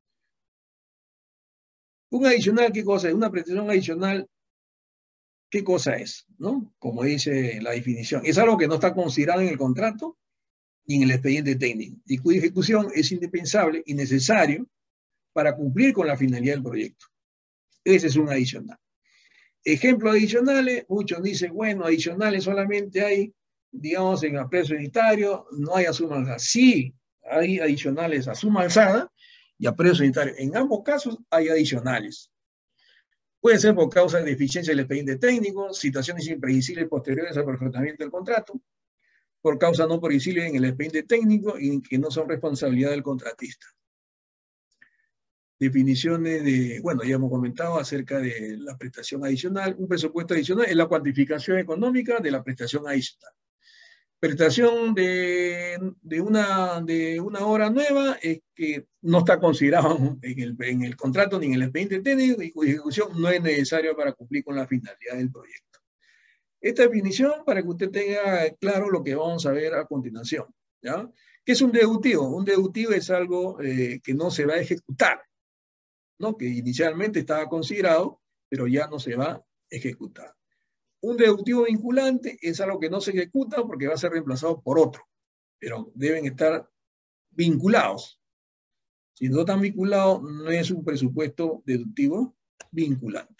Un adicional, ¿qué cosa es? Una prestación adicional, ¿qué cosa es? ¿No? Como dice la definición. Es algo que no está considerado en el contrato ni en el expediente técnico, y cuya ejecución es indispensable y necesario para cumplir con la finalidad del proyecto. Ese es un adicional. Ejemplos adicionales, muchos dicen, bueno, adicionales solamente hay, digamos, en aprecio unitario, no hay a suma alzada. Sí, hay adicionales a suma alzada y a precio unitario. En ambos casos hay adicionales. Puede ser por causa de deficiencia del expediente técnico, situaciones impredecibles posteriores al perfeccionamiento del contrato, por causa no previsible en el expediente técnico y que no son responsabilidad del contratista. Definiciones de, bueno, ya hemos comentado acerca de la prestación adicional. Un presupuesto adicional es la cuantificación económica de la prestación adicional. Prestación de una hora nueva es que no está considerado en el contrato ni en el expediente técnico y cuya ejecución no es necesaria para cumplir con la finalidad del proyecto. Esta definición para que usted tenga claro lo que vamos a ver a continuación, ¿ya? ¿Qué es un deductivo? Un deductivo es algo que no se va a ejecutar, ¿no? Que inicialmente estaba considerado, pero ya no se va a ejecutar. Un deductivo vinculante es algo que no se ejecuta porque va a ser reemplazado por otro, pero deben estar vinculados. Si no están vinculados, no es un presupuesto deductivo vinculante.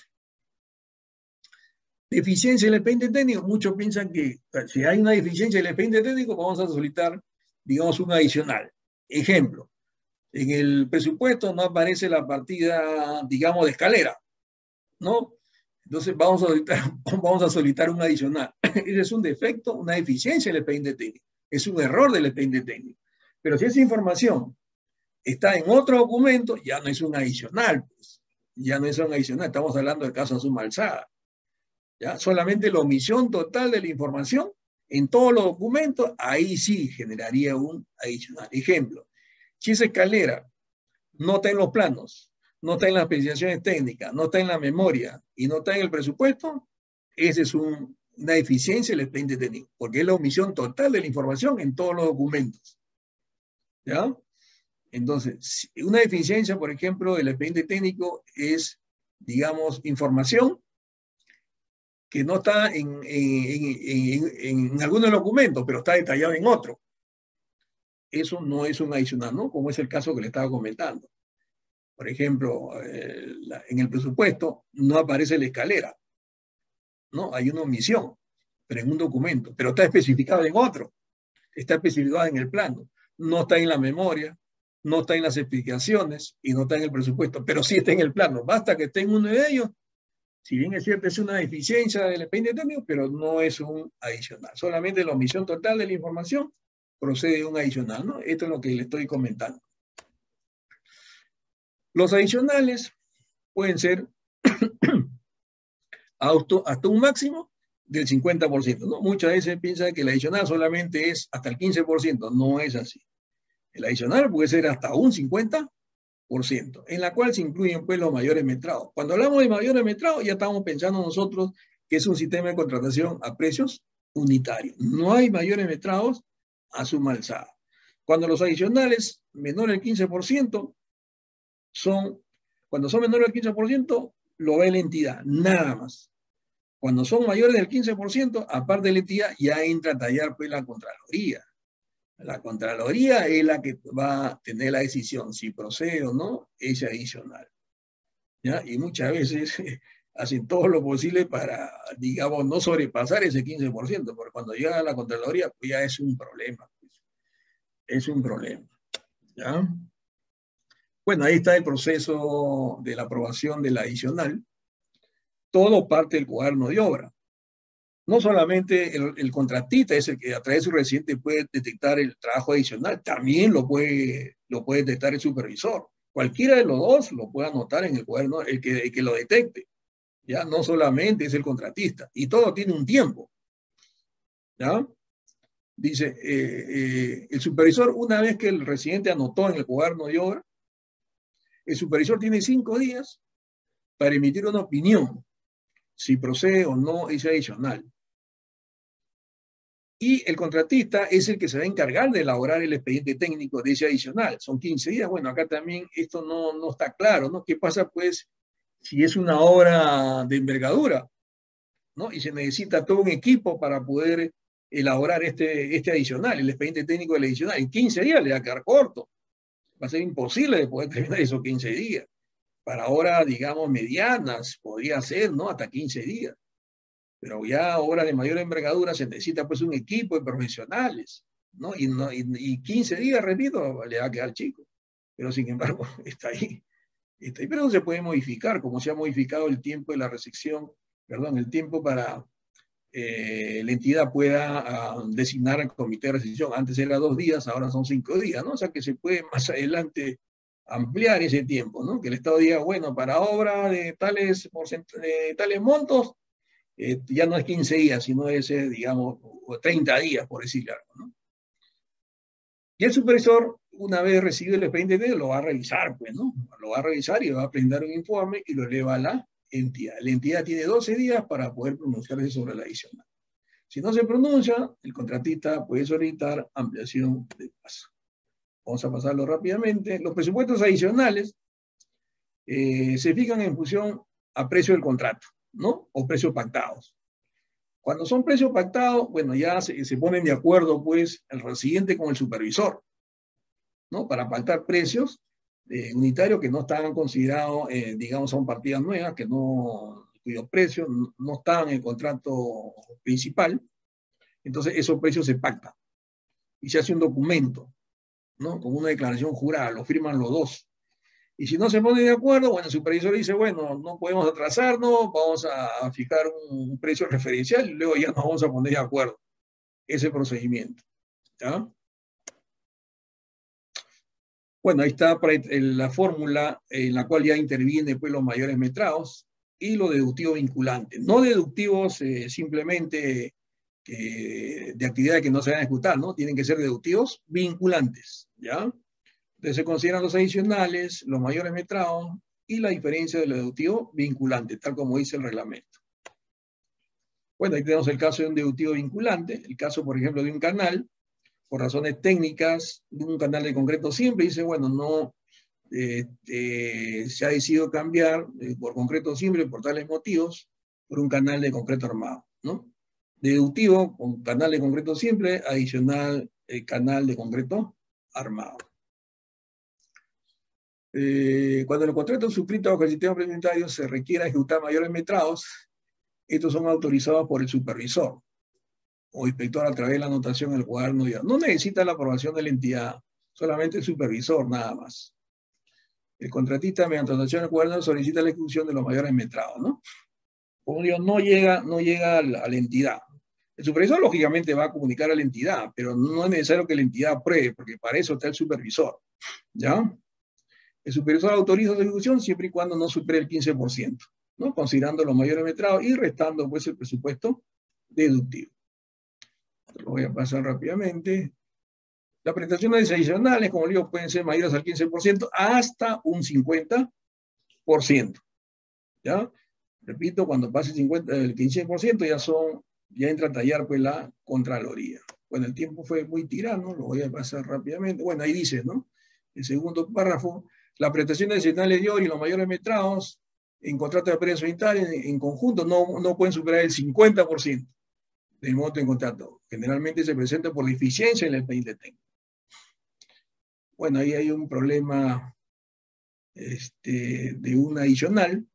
Deficiencia del expediente técnico. Muchos piensan que si hay una deficiencia del expediente técnico, vamos a solicitar, digamos, un adicional. Ejemplo, en el presupuesto no aparece la partida, digamos, de escalera, ¿no? Entonces vamos a solicitar un adicional. Ese es un defecto, una deficiencia del expediente técnico. Es un error del expediente técnico. Pero si esa información está en otro documento, ya no es un adicional, pues. Ya no es un adicional. Estamos hablando del caso de suma alzada. ¿Ya? Solamente la omisión total de la información en todos los documentos, ahí sí generaría un adicional. Ejemplo, si esa escalera no está en los planos, no está en las especificaciones técnicas, no está en la memoria y no está en el presupuesto, esa es una deficiencia del expediente técnico, porque es la omisión total de la información en todos los documentos. ¿Ya? Entonces, una deficiencia, por ejemplo, del expediente técnico es, digamos, información que no está en algunos documentos, pero está detallado en otro. Eso no es un adicional, ¿no? Como es el caso que le estaba comentando. Por ejemplo, en el presupuesto no aparece la escalera, ¿no? Hay una omisión, pero en un documento, pero está especificado en otro, está especificado en el plano, no está en la memoria, no está en las explicaciones y no está en el presupuesto, pero sí está en el plano. Basta que esté en uno de ellos. Si bien es cierto, es una deficiencia del expediente técnico, pero no es un adicional. Solamente la omisión total de la información procede de un adicional, ¿no? Esto es lo que le estoy comentando. Los adicionales pueden ser hasta un máximo del 50%, ¿no? Muchas veces piensan que el adicional solamente es hasta el 15%. No es así. El adicional puede ser hasta un 50%, en la cual se incluyen pues los mayores metrados. Cuando hablamos de mayores metrados, ya estamos pensando nosotros que es un sistema de contratación a precios unitarios. No hay mayores metrados a suma alzada. Cuando los adicionales menores del 15% cuando son menores del 15%, lo ve la entidad, nada más. Cuando son mayores del 15%, aparte de la entidad, ya entra a tallar pues la Contraloría. La Contraloría es la que va a tener la decisión si procede o no ese adicional. ¿Ya? Y muchas veces hacen todo lo posible para, digamos, no sobrepasar ese 15%, porque cuando llega a la Contraloría, pues ya es un problema. Pues. Es un problema. ¿Ya? Bueno, ahí está el proceso de la aprobación del adicional. Todo parte del cuaderno de obra. No solamente el contratista es el que a través de su residente puede detectar el trabajo adicional, también lo puede detectar el supervisor. Cualquiera de los dos lo puede anotar en el cuaderno, el que lo detecte. ¿Ya? No solamente es el contratista. Y todo tiene un tiempo. ¿Ya? Dice, el supervisor, una vez que el residente anotó en el cuaderno de obra, el supervisor tiene 5 días para emitir una opinión, si procede o no ese adicional. Y el contratista es el que se va a encargar de elaborar el expediente técnico de ese adicional. Son 15 días. Bueno, acá también esto no está claro, ¿no? ¿Qué pasa, pues, si es una obra de envergadura, ¿no? Y se necesita todo un equipo para poder elaborar este adicional, el expediente técnico del adicional. En 15 días le va a quedar corto. Va a ser imposible de poder terminar esos 15 días. Para obras, digamos, medianas, podría ser, ¿no? Hasta 15 días. Pero ya obras de mayor envergadura se necesita pues un equipo de profesionales, ¿no? Y 15 días, repito, le va a quedar chico. Pero sin embargo, está ahí. Está ahí. Pero no se puede modificar, como se ha modificado el tiempo de la recepción, perdón, el tiempo para la entidad pueda designar al comité de recepción. Antes era 2 días, ahora son 5 días, ¿no? O sea que se puede más adelante ampliar ese tiempo, ¿no? Que el Estado diga, bueno, para obra de tales montos, ya no es 15 días, sino es, digamos, 30 días, por decirlo algo, ¿no? Y el supervisor, una vez recibido el expediente técnico, lo va a revisar, pues, ¿no? Lo va a revisar y va a presentar un informe y lo eleva a la entidad. La entidad tiene 12 días para poder pronunciarse sobre la adicional. Si no se pronuncia, el contratista puede solicitar ampliación de plazo. Vamos a pasarlo rápidamente. Los presupuestos adicionales se fijan en función a precio del contrato, ¿no? O precios pactados. Cuando son precios pactados, bueno, ya se ponen de acuerdo, pues, el residente con el supervisor, ¿no? Para pactar precios unitarios que no están considerados, digamos, son partidas nuevas, cuyos precios no están en el contrato principal. Entonces, esos precios se pactan y se hace un documento, ¿no? Con una declaración jurada, lo firman los dos. Y si no se pone de acuerdo, bueno, el supervisor dice, bueno, no podemos atrasarnos, vamos a fijar un precio referencial y luego ya nos vamos a poner de acuerdo. Ese procedimiento. ¿Ya? Bueno, ahí está la fórmula en la cual ya intervienen pues, los mayores metrados y los deductivos vinculantes. No deductivos simplemente de actividades que no se van a ejecutar, ¿no? Tienen que ser deductivos vinculantes, ¿ya? Entonces se consideran los adicionales, los mayores metrados y la diferencia de los deductivos vinculantes, tal como dice el reglamento. Bueno, ahí tenemos el caso de un deductivo vinculante, el caso, por ejemplo, de un canal, por razones técnicas, de un canal de concreto simple, dice, bueno, no se ha decidido cambiar por concreto simple, por tales motivos, por un canal de concreto armado, ¿no? Deductivo con canal de concreto simple, adicional canal de concreto armado. Cuando los contratos suscritos bajo el sistema presupuestario se requiera ejecutar mayores metrados, estos son autorizados por el supervisor o inspector a través de la anotación en el cuaderno. No necesita la aprobación de la entidad, solamente el supervisor, nada más. El contratista, mediante anotación en el cuaderno, solicita la ejecución de los mayores metrados, ¿no? Como digo, no llega a la entidad. El supervisor, lógicamente, va a comunicar a la entidad, pero no es necesario que la entidad apruebe, porque para eso está el supervisor, ¿ya? El supervisor autoriza su ejecución siempre y cuando no supere el 15%, ¿no? Considerando los mayores metrados y restando, pues, el presupuesto deductivo. Lo voy a pasar rápidamente. Las prestaciones adicionales, como digo, pueden ser mayores al 15% hasta un 50%. ¿Ya? Repito, cuando pase el 15% ya entra a tallar pues, la Contraloría. Bueno, el tiempo fue muy tirano, lo voy a pasar rápidamente. Bueno, ahí dice, ¿no? El segundo párrafo, las prestaciones adicionales de obra y los mayores metrados en contrato de precio unitario, en conjunto, no pueden superar el 50% del monto en contrato. Generalmente se presenta por deficiencia en el expediente técnico. Bueno, ahí hay un problema de un adicional,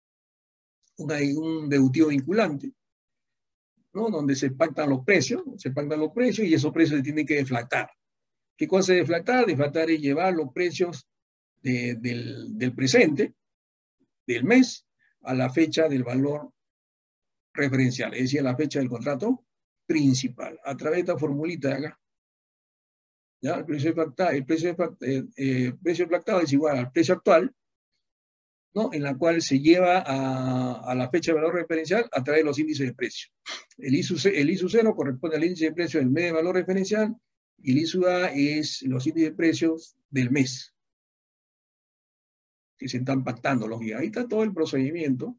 un dedutivo vinculante, ¿no? Donde se pactan los precios y esos precios se tienen que deflactar. ¿Qué cosa es deflactar? Deflactar es llevar los precios del presente, del mes, a la fecha del valor referencial, es decir, a la fecha del contrato principal, a través de esta formulita de acá. ¿Ya? El precio deflactado es igual al precio actual, ¿no? En la cual se lleva a la fecha de valor referencial a través de los índices de precio. El ISU 0 corresponde al índice de precio del mes de valor referencial y el ISU A es los índices de precios del mes que se están pactando, lógicamente. Ahí está todo el procedimiento.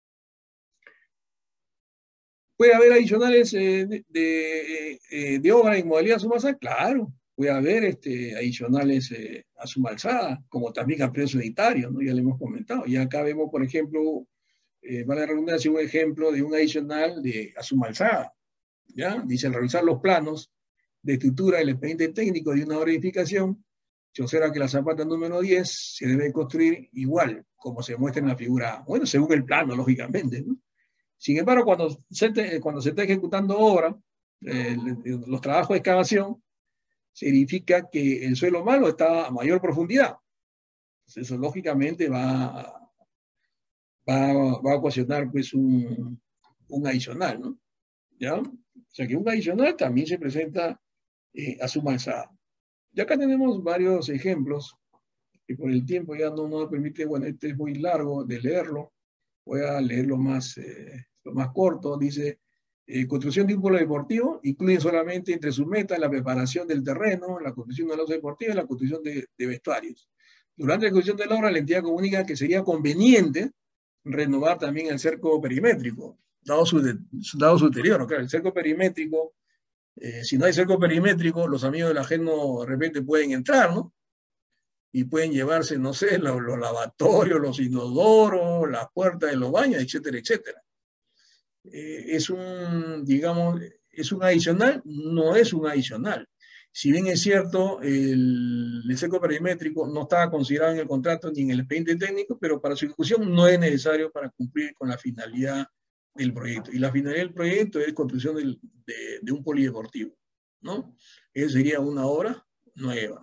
¿Puede haber adicionales de obra en modalidad suma alzada? Claro, puede haber adicionales a suma alzada, como también a precio unitario, ¿no? Ya le hemos comentado. Y acá vemos, por ejemplo, vale la redundancia, un ejemplo de un adicional a suma alzada. ¿Ya? Dice, al revisar los planos de estructura del expediente técnico de una obra de edificación, se observa que la zapata número 10 se debe construir igual, como se muestra en la figura A. Bueno, según el plano, lógicamente, ¿no? Sin embargo, cuando se está ejecutando obra, los trabajos de excavación, se verifica que el suelo malo está a mayor profundidad. Entonces, eso lógicamente va a ocasionar pues, un adicional, ¿no? ¿Ya? O sea que un adicional también se presenta a suma alzada. Y acá tenemos varios ejemplos, que por el tiempo ya no nos permite, bueno, este es muy largo de leerlo. Voy a leer lo más corto. Dice, construcción de un polo deportivo incluye solamente entre sus metas la preparación del terreno, la construcción de la deportiva y la construcción de vestuarios. Durante la ejecución de la obra, la entidad comunica que sería conveniente renovar también el cerco perimétrico, dado su deterioro. Claro, el cerco perimétrico, si no hay cerco perimétrico, los amigos del ajeno de repente pueden entrar, ¿no? Y pueden llevarse, no sé, los lavatorios, los inodoros, las puertas de los baños, etcétera, etcétera. Es un adicional, no es un adicional. Si bien es cierto, el cerco perimétrico no estaba considerado en el contrato ni en el expediente técnico, pero para su ejecución no es necesario para cumplir con la finalidad del proyecto. Y la finalidad del proyecto es construcción de un polideportivo, ¿no? Eso sería una obra nueva.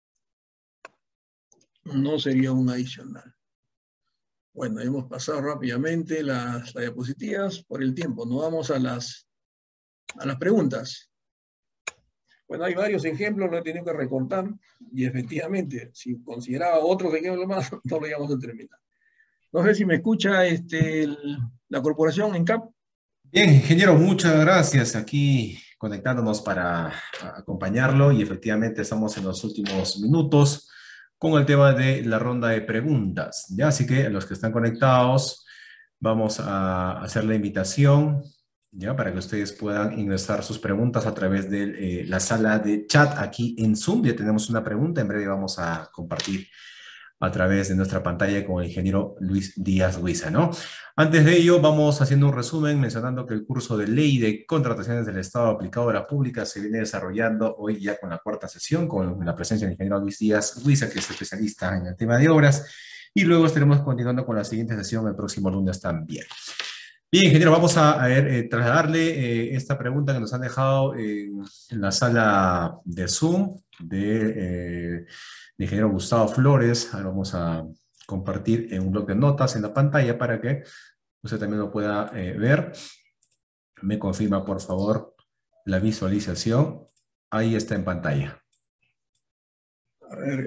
No sería un adicional. Bueno, hemos pasado rápidamente las diapositivas por el tiempo. Nos vamos a las preguntas. Bueno, hay varios ejemplos, lo he tenido que recortar y efectivamente, si consideraba otros ejemplos más, no lo íbamos a terminar. No sé si me escucha la corporación ENCAP. Bien, ingeniero, muchas gracias. Aquí conectándonos para acompañarlo y efectivamente estamos en los últimos minutos con el tema de la ronda de preguntas. Ya, así que los que están conectados, vamos a hacer la invitación, ya, para que ustedes puedan ingresar sus preguntas a través de la sala de chat aquí en Zoom. Ya tenemos una pregunta, en breve vamos a compartir a través de nuestra pantalla con el ingeniero Luis Díaz Huiza, ¿no? Antes de ello, vamos haciendo un resumen mencionando que el curso de Ley de Contrataciones del Estado aplicado a la pública se viene desarrollando hoy ya con la cuarta sesión, con la presencia del ingeniero Luis Díaz Huiza, que es especialista en el tema de obras, y luego estaremos continuando con la siguiente sesión el próximo lunes también. Bien, ingeniero, vamos a trasladarle esta pregunta que nos han dejado en la sala de Zoom de ingeniero Gustavo Flores. Ahora vamos a compartir en un bloc de notas en la pantalla para que usted también lo pueda ver. Me confirma, por favor, la visualización. Ahí está en pantalla. A ver,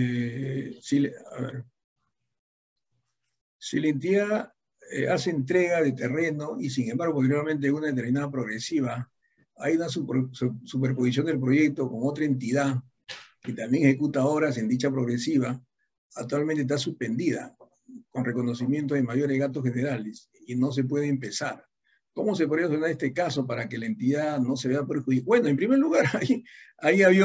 si la entidad hace entrega de terreno y sin embargo posteriormente una determinada progresiva, hay una superposición del proyecto con otra entidad que también ejecuta obras en dicha progresiva, actualmente está suspendida con reconocimiento de mayores gastos generales y no se puede empezar. ¿Cómo se podría solucionar este caso para que la entidad no se vea perjudicada? Bueno, en primer lugar, ahí había,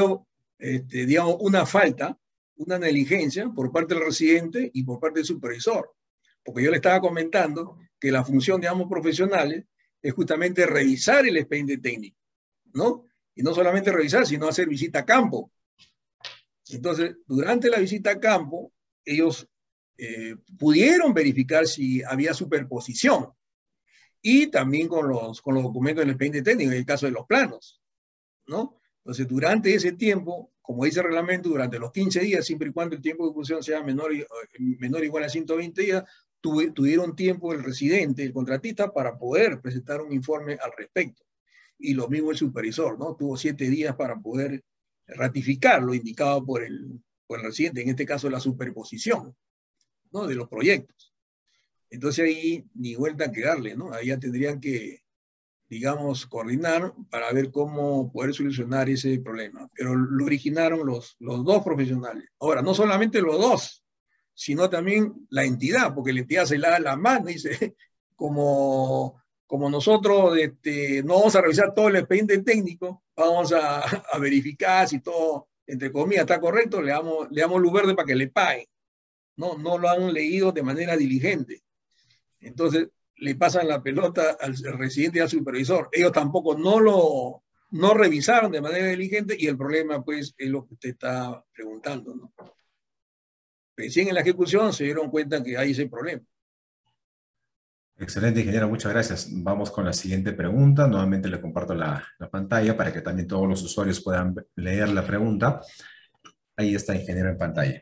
digamos, una falta, una negligencia por parte del residente y por parte del supervisor. porque yo le estaba comentando que la función de ambos profesionales es justamente revisar el expediente técnico, ¿no? Y no solamente revisar, sino hacer visita a campo. Entonces, durante la visita a campo, ellos pudieron verificar si había superposición y también con los documentos del expediente técnico, en el caso de los planos, ¿no? Entonces, durante ese tiempo, como dice el reglamento, durante los 15 días, siempre y cuando el tiempo de ejecución sea menor o igual a 120 días, tuvieron tiempo el residente, el contratista, para poder presentar un informe al respecto. Y lo mismo el supervisor, ¿no? Tuvo 7 días para poder ratificar lo indicado por el residente, en este caso la superposición, ¿no? De los proyectos. Entonces ahí ni vuelta que darle, ¿no? Ahí ya tendrían que, digamos, coordinar para ver cómo poder solucionar ese problema. Pero lo originaron los dos profesionales. Ahora, no solamente los dos, sino también la entidad, porque la entidad se le da la mano y dice, como nosotros no vamos a revisar todo el expediente técnico, vamos a verificar si todo, entre comillas, está correcto, le damos luz verde para que le paguen. No lo han leído de manera diligente. Entonces, le pasan la pelota al residente y al supervisor. Ellos tampoco no revisaron de manera diligente y el problema, pues, es lo que usted está preguntando, ¿no? Recién en la ejecución se dieron cuenta que hay ese problema. Excelente, ingeniero, muchas gracias. Vamos con la siguiente pregunta. Nuevamente le comparto la pantalla para que también todos los usuarios puedan leer la pregunta. Ahí está, ingeniero, en pantalla.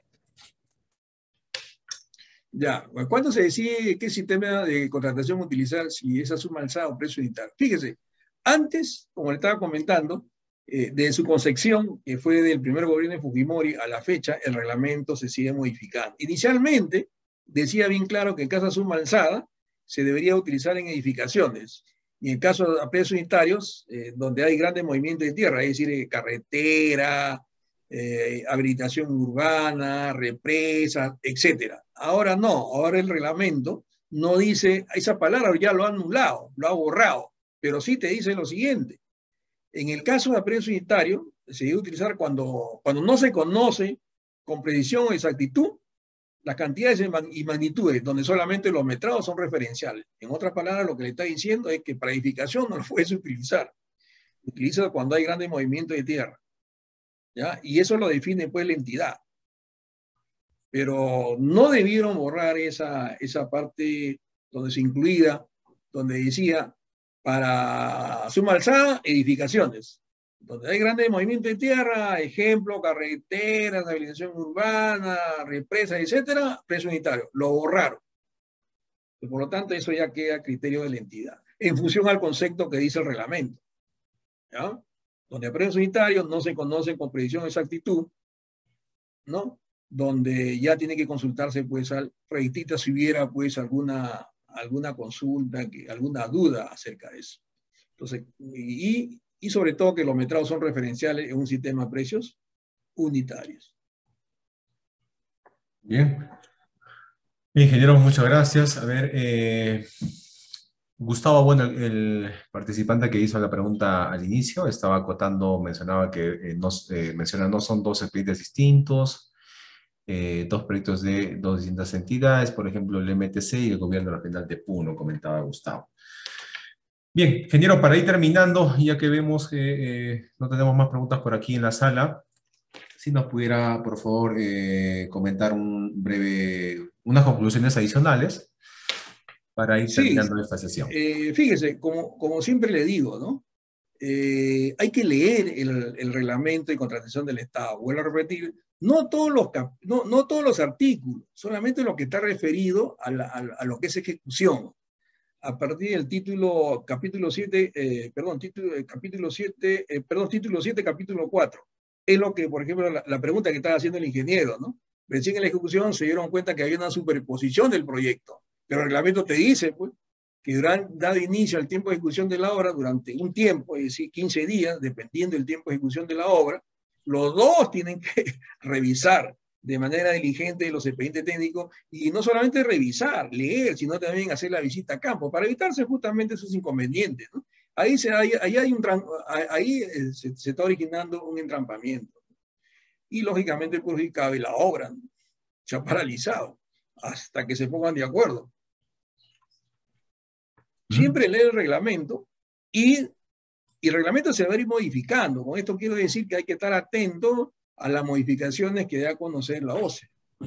Ya, ¿cuándo se decide qué sistema de contratación utilizar, si es a suma alzada o precio unitario? Fíjese, antes, como le estaba comentando, de su concepción, que fue del primer gobierno de Fujimori a la fecha, el reglamento se sigue modificando. Inicialmente, decía bien claro que en caso de suma alzada se debería utilizar en edificaciones. Y en caso de precios unitarios, donde hay grandes movimientos de tierra, es decir, carretera, habilitación urbana, represas, etcétera. Ahora no, ahora el reglamento no dice, esa palabra ya lo ha anulado, lo ha borrado, pero sí te dice lo siguiente. En el caso de aprecio unitario, se debe utilizar cuando no se conoce con precisión o exactitud las cantidades y magnitudes, donde solamente los metrados son referenciales. En otras palabras, lo que le está diciendo es que para edificación no lo puedes utilizar. Utiliza cuando hay grandes movimientos de tierra, ¿ya? Y eso lo define pues la entidad. Pero no debieron borrar esa parte donde se incluía, donde decía, para suma alzada, edificaciones. Donde hay grandes movimientos de tierra, ejemplo, carreteras, habilitación urbana, represas, etcétera, precio unitario. Lo borraron. Y por lo tanto, eso ya queda a criterio de la entidad, en función al concepto que dice el reglamento, ¿ya? Donde a precio unitario no se conocen con precisión o exactitud, ¿no? Donde ya tiene que consultarse pues al proyectista si hubiera pues alguna consulta, alguna duda acerca de eso. Entonces, y sobre todo que los metrados son referenciales en un sistema de precios unitarios. Bien. Ingeniero, muchas gracias. A ver, Gustavo, bueno, el participante que hizo la pregunta al inicio, estaba acotando, mencionaba que no son dos expedientes distintos, dos proyectos de dos distintas entidades, por ejemplo, el MTC y el Gobierno Regional de Puno, comentaba Gustavo. Bien, ingeniero, para ir terminando, ya que vemos que no tenemos más preguntas por aquí en la sala, si nos pudiera, por favor, comentar unas conclusiones adicionales para ir Sí, terminando esta sesión. fíjese, como siempre le digo, ¿no? Hay que leer el reglamento de contratación del Estado. Vuelvo a repetir, no todos los artículos, solamente lo que está referido a lo que es ejecución. A partir del capítulo 7, capítulo 7, título 7, capítulo 4. Es lo que, por ejemplo, la pregunta que estaba haciendo el ingeniero, ¿no? Recién en la ejecución se dieron cuenta que había una superposición del proyecto, pero el reglamento te dice, pues, que dado inicio al tiempo de ejecución de la obra durante un tiempo, es decir, 15 días, dependiendo del tiempo de ejecución de la obra, los dos tienen que revisar de manera diligente los expedientes técnicos y no solamente revisar, leer, sino también hacer la visita a campo para evitarse justamente esos inconvenientes, ¿no? Ahí se está originando un entrampamiento y lógicamente el perjudicado y la obra, ¿no? Se ha paralizado. hasta que se pongan de acuerdo. Siempre lee el reglamento y el reglamento se va a ir modificando. Con esto quiero decir que hay que estar atento a las modificaciones que dé a conocer la OCE.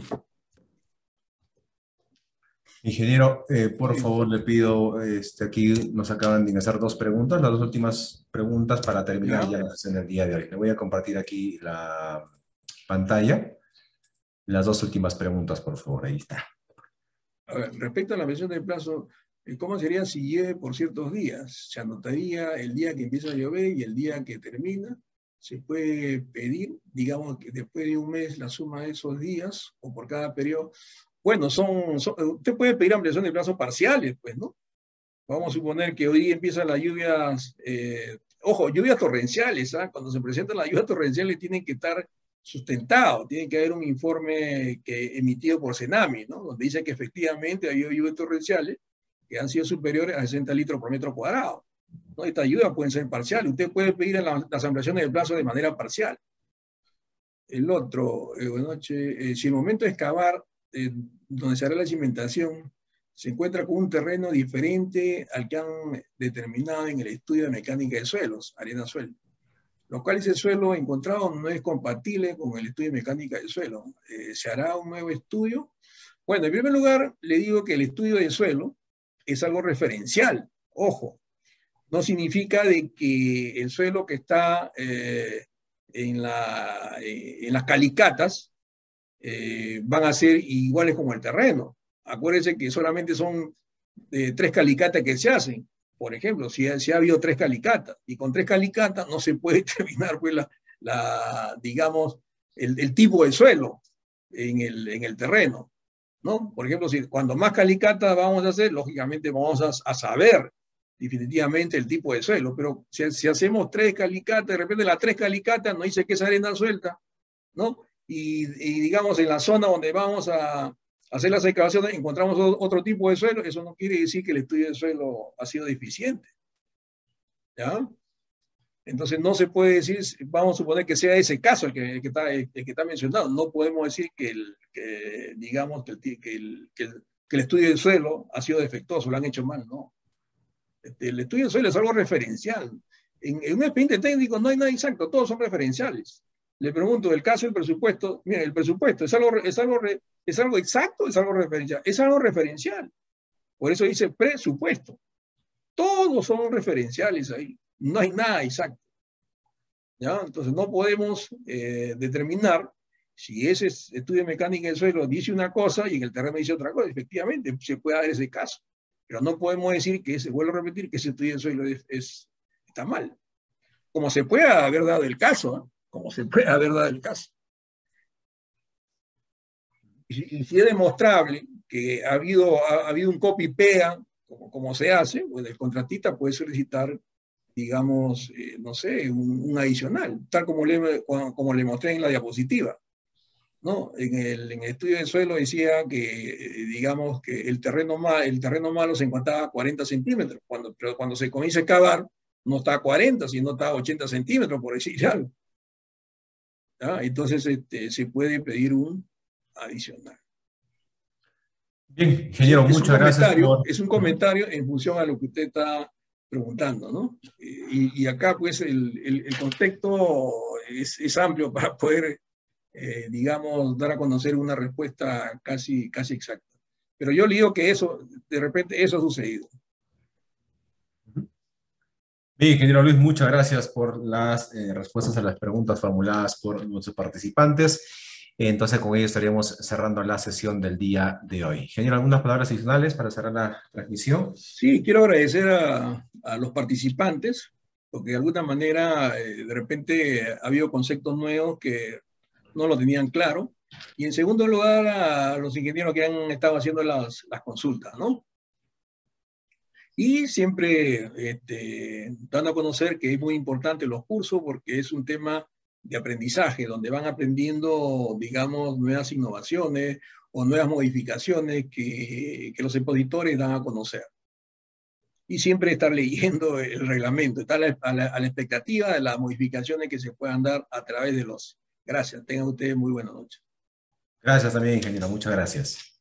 Ingeniero, por favor, le pido, aquí nos acaban de ingresar dos preguntas, las dos últimas preguntas para terminar ya la sesión del día de hoy. Le voy a compartir aquí la pantalla. Las dos últimas preguntas, por favor, ahí está. A ver, respecto a la mención del plazo, ¿cómo sería si llueve por ciertos días? ¿Se anotaría el día que empieza a llover y el día que termina? ¿Se puede pedir, digamos, que después de un mes la suma de esos días o por cada periodo? Bueno, usted puede pedir ampliación de plazos parciales, pues, ¿no? Vamos a suponer que hoy empiezan las lluvias, ojo, lluvias torrenciales, ¿ah? Cuando se presentan las lluvias torrenciales tienen que estar sustentados, tiene que haber un informe emitido por Senami, ¿no? Donde dice que efectivamente ha habido lluvias torrenciales que han sido superiores a 60 litros por metro cuadrado, ¿no? Estas lluvias pueden ser parciales, usted puede pedir las ampliaciones de plazo de manera parcial. El otro, buenas noches, si el momento de excavar donde se hará la cimentación se encuentra con un terreno diferente al que han determinado en el estudio de mecánica de suelos, arena-suelo, lo cual ese suelo encontrado no es compatible con el estudio de mecánica del suelo. ¿Se hará un nuevo estudio? Bueno, en primer lugar, le digo que el estudio de suelo es algo referencial. Ojo, no significa de que el suelo que está en las calicatas van a ser iguales como el terreno. Acuérdense que solamente son 3 calicatas que se hacen. Por ejemplo, si ha habido 3 calicatas, y con 3 calicatas no se puede determinar pues, digamos, el tipo de suelo en el terreno, ¿no? Por ejemplo, cuando más calicatas vamos a hacer, lógicamente vamos a saber definitivamente el tipo de suelo, pero si hacemos 3 calicatas, de repente las 3 calicatas nos dice que es arena suelta, ¿no? Y digamos en la zona donde vamos a hacer las excavaciones encontramos otro tipo de suelo, eso no quiere decir que el estudio del suelo ha sido deficiente, ¿ya? Entonces no se puede decir, vamos a suponer que sea ese caso el que está mencionado, no podemos decir digamos que el estudio del suelo ha sido defectuoso, lo han hecho mal, no. El estudio del suelo es algo referencial. En un expediente técnico no hay nada exacto, todos son referenciales. Le pregunto, el caso del presupuesto, mire, el presupuesto ¿es algo exacto? ¿Es algo referencial? Es algo referencial. Por eso dice presupuesto. Todos son referenciales ahí. No hay nada exacto. ¿Ya? Entonces no podemos determinar si ese estudio de mecánica del suelo dice una cosa y en el terreno dice otra cosa. Efectivamente, se puede dar ese caso. Pero no podemos decir que vuelvo a repetir, que ese estudio del suelo está mal. Como se puede haber dado el caso, ¿eh? Como se puede haber dado el caso. Y si es demostrable que ha habido un copy-pega, como se hace, pues el contratista puede solicitar, digamos, no sé, un adicional, tal como le mostré en la diapositiva, ¿no? En el estudio del suelo decía que, digamos, que el terreno malo se encontraba a 40 centímetros, pero cuando se comienza a excavar, no está a 40, sino está a 80 centímetros, por decir algo. ¿Ya? Entonces se puede pedir un adicional. Bien, ingeniero, muchas gracias. Es un comentario en función a lo que usted está preguntando, ¿no? Y acá, pues, el contexto es amplio para poder, digamos, dar a conocer una respuesta casi exacta. Pero yo le digo que de repente, eso ha sucedido. Bien, ingeniero Luis, muchas gracias por las respuestas a las preguntas formuladas por nuestros participantes. Entonces, con ello estaríamos cerrando la sesión del día de hoy. Ingeniero, ¿algunas palabras adicionales para cerrar la transmisión? Sí, quiero agradecer a los participantes, porque de alguna manera, de repente, ha habido conceptos nuevos que no lo tenían claro. Y en segundo lugar, a los ingenieros que han estado haciendo las consultas, ¿no? Y siempre dando a conocer que es muy importante los cursos porque es un tema de aprendizaje, donde van aprendiendo, digamos, nuevas innovaciones o nuevas modificaciones que los expositores dan a conocer. Y siempre estar leyendo el reglamento, estar a la expectativa de las modificaciones que se puedan dar a través de los. Gracias, tengan ustedes muy buena noche. Gracias también, ingeniero, muchas gracias.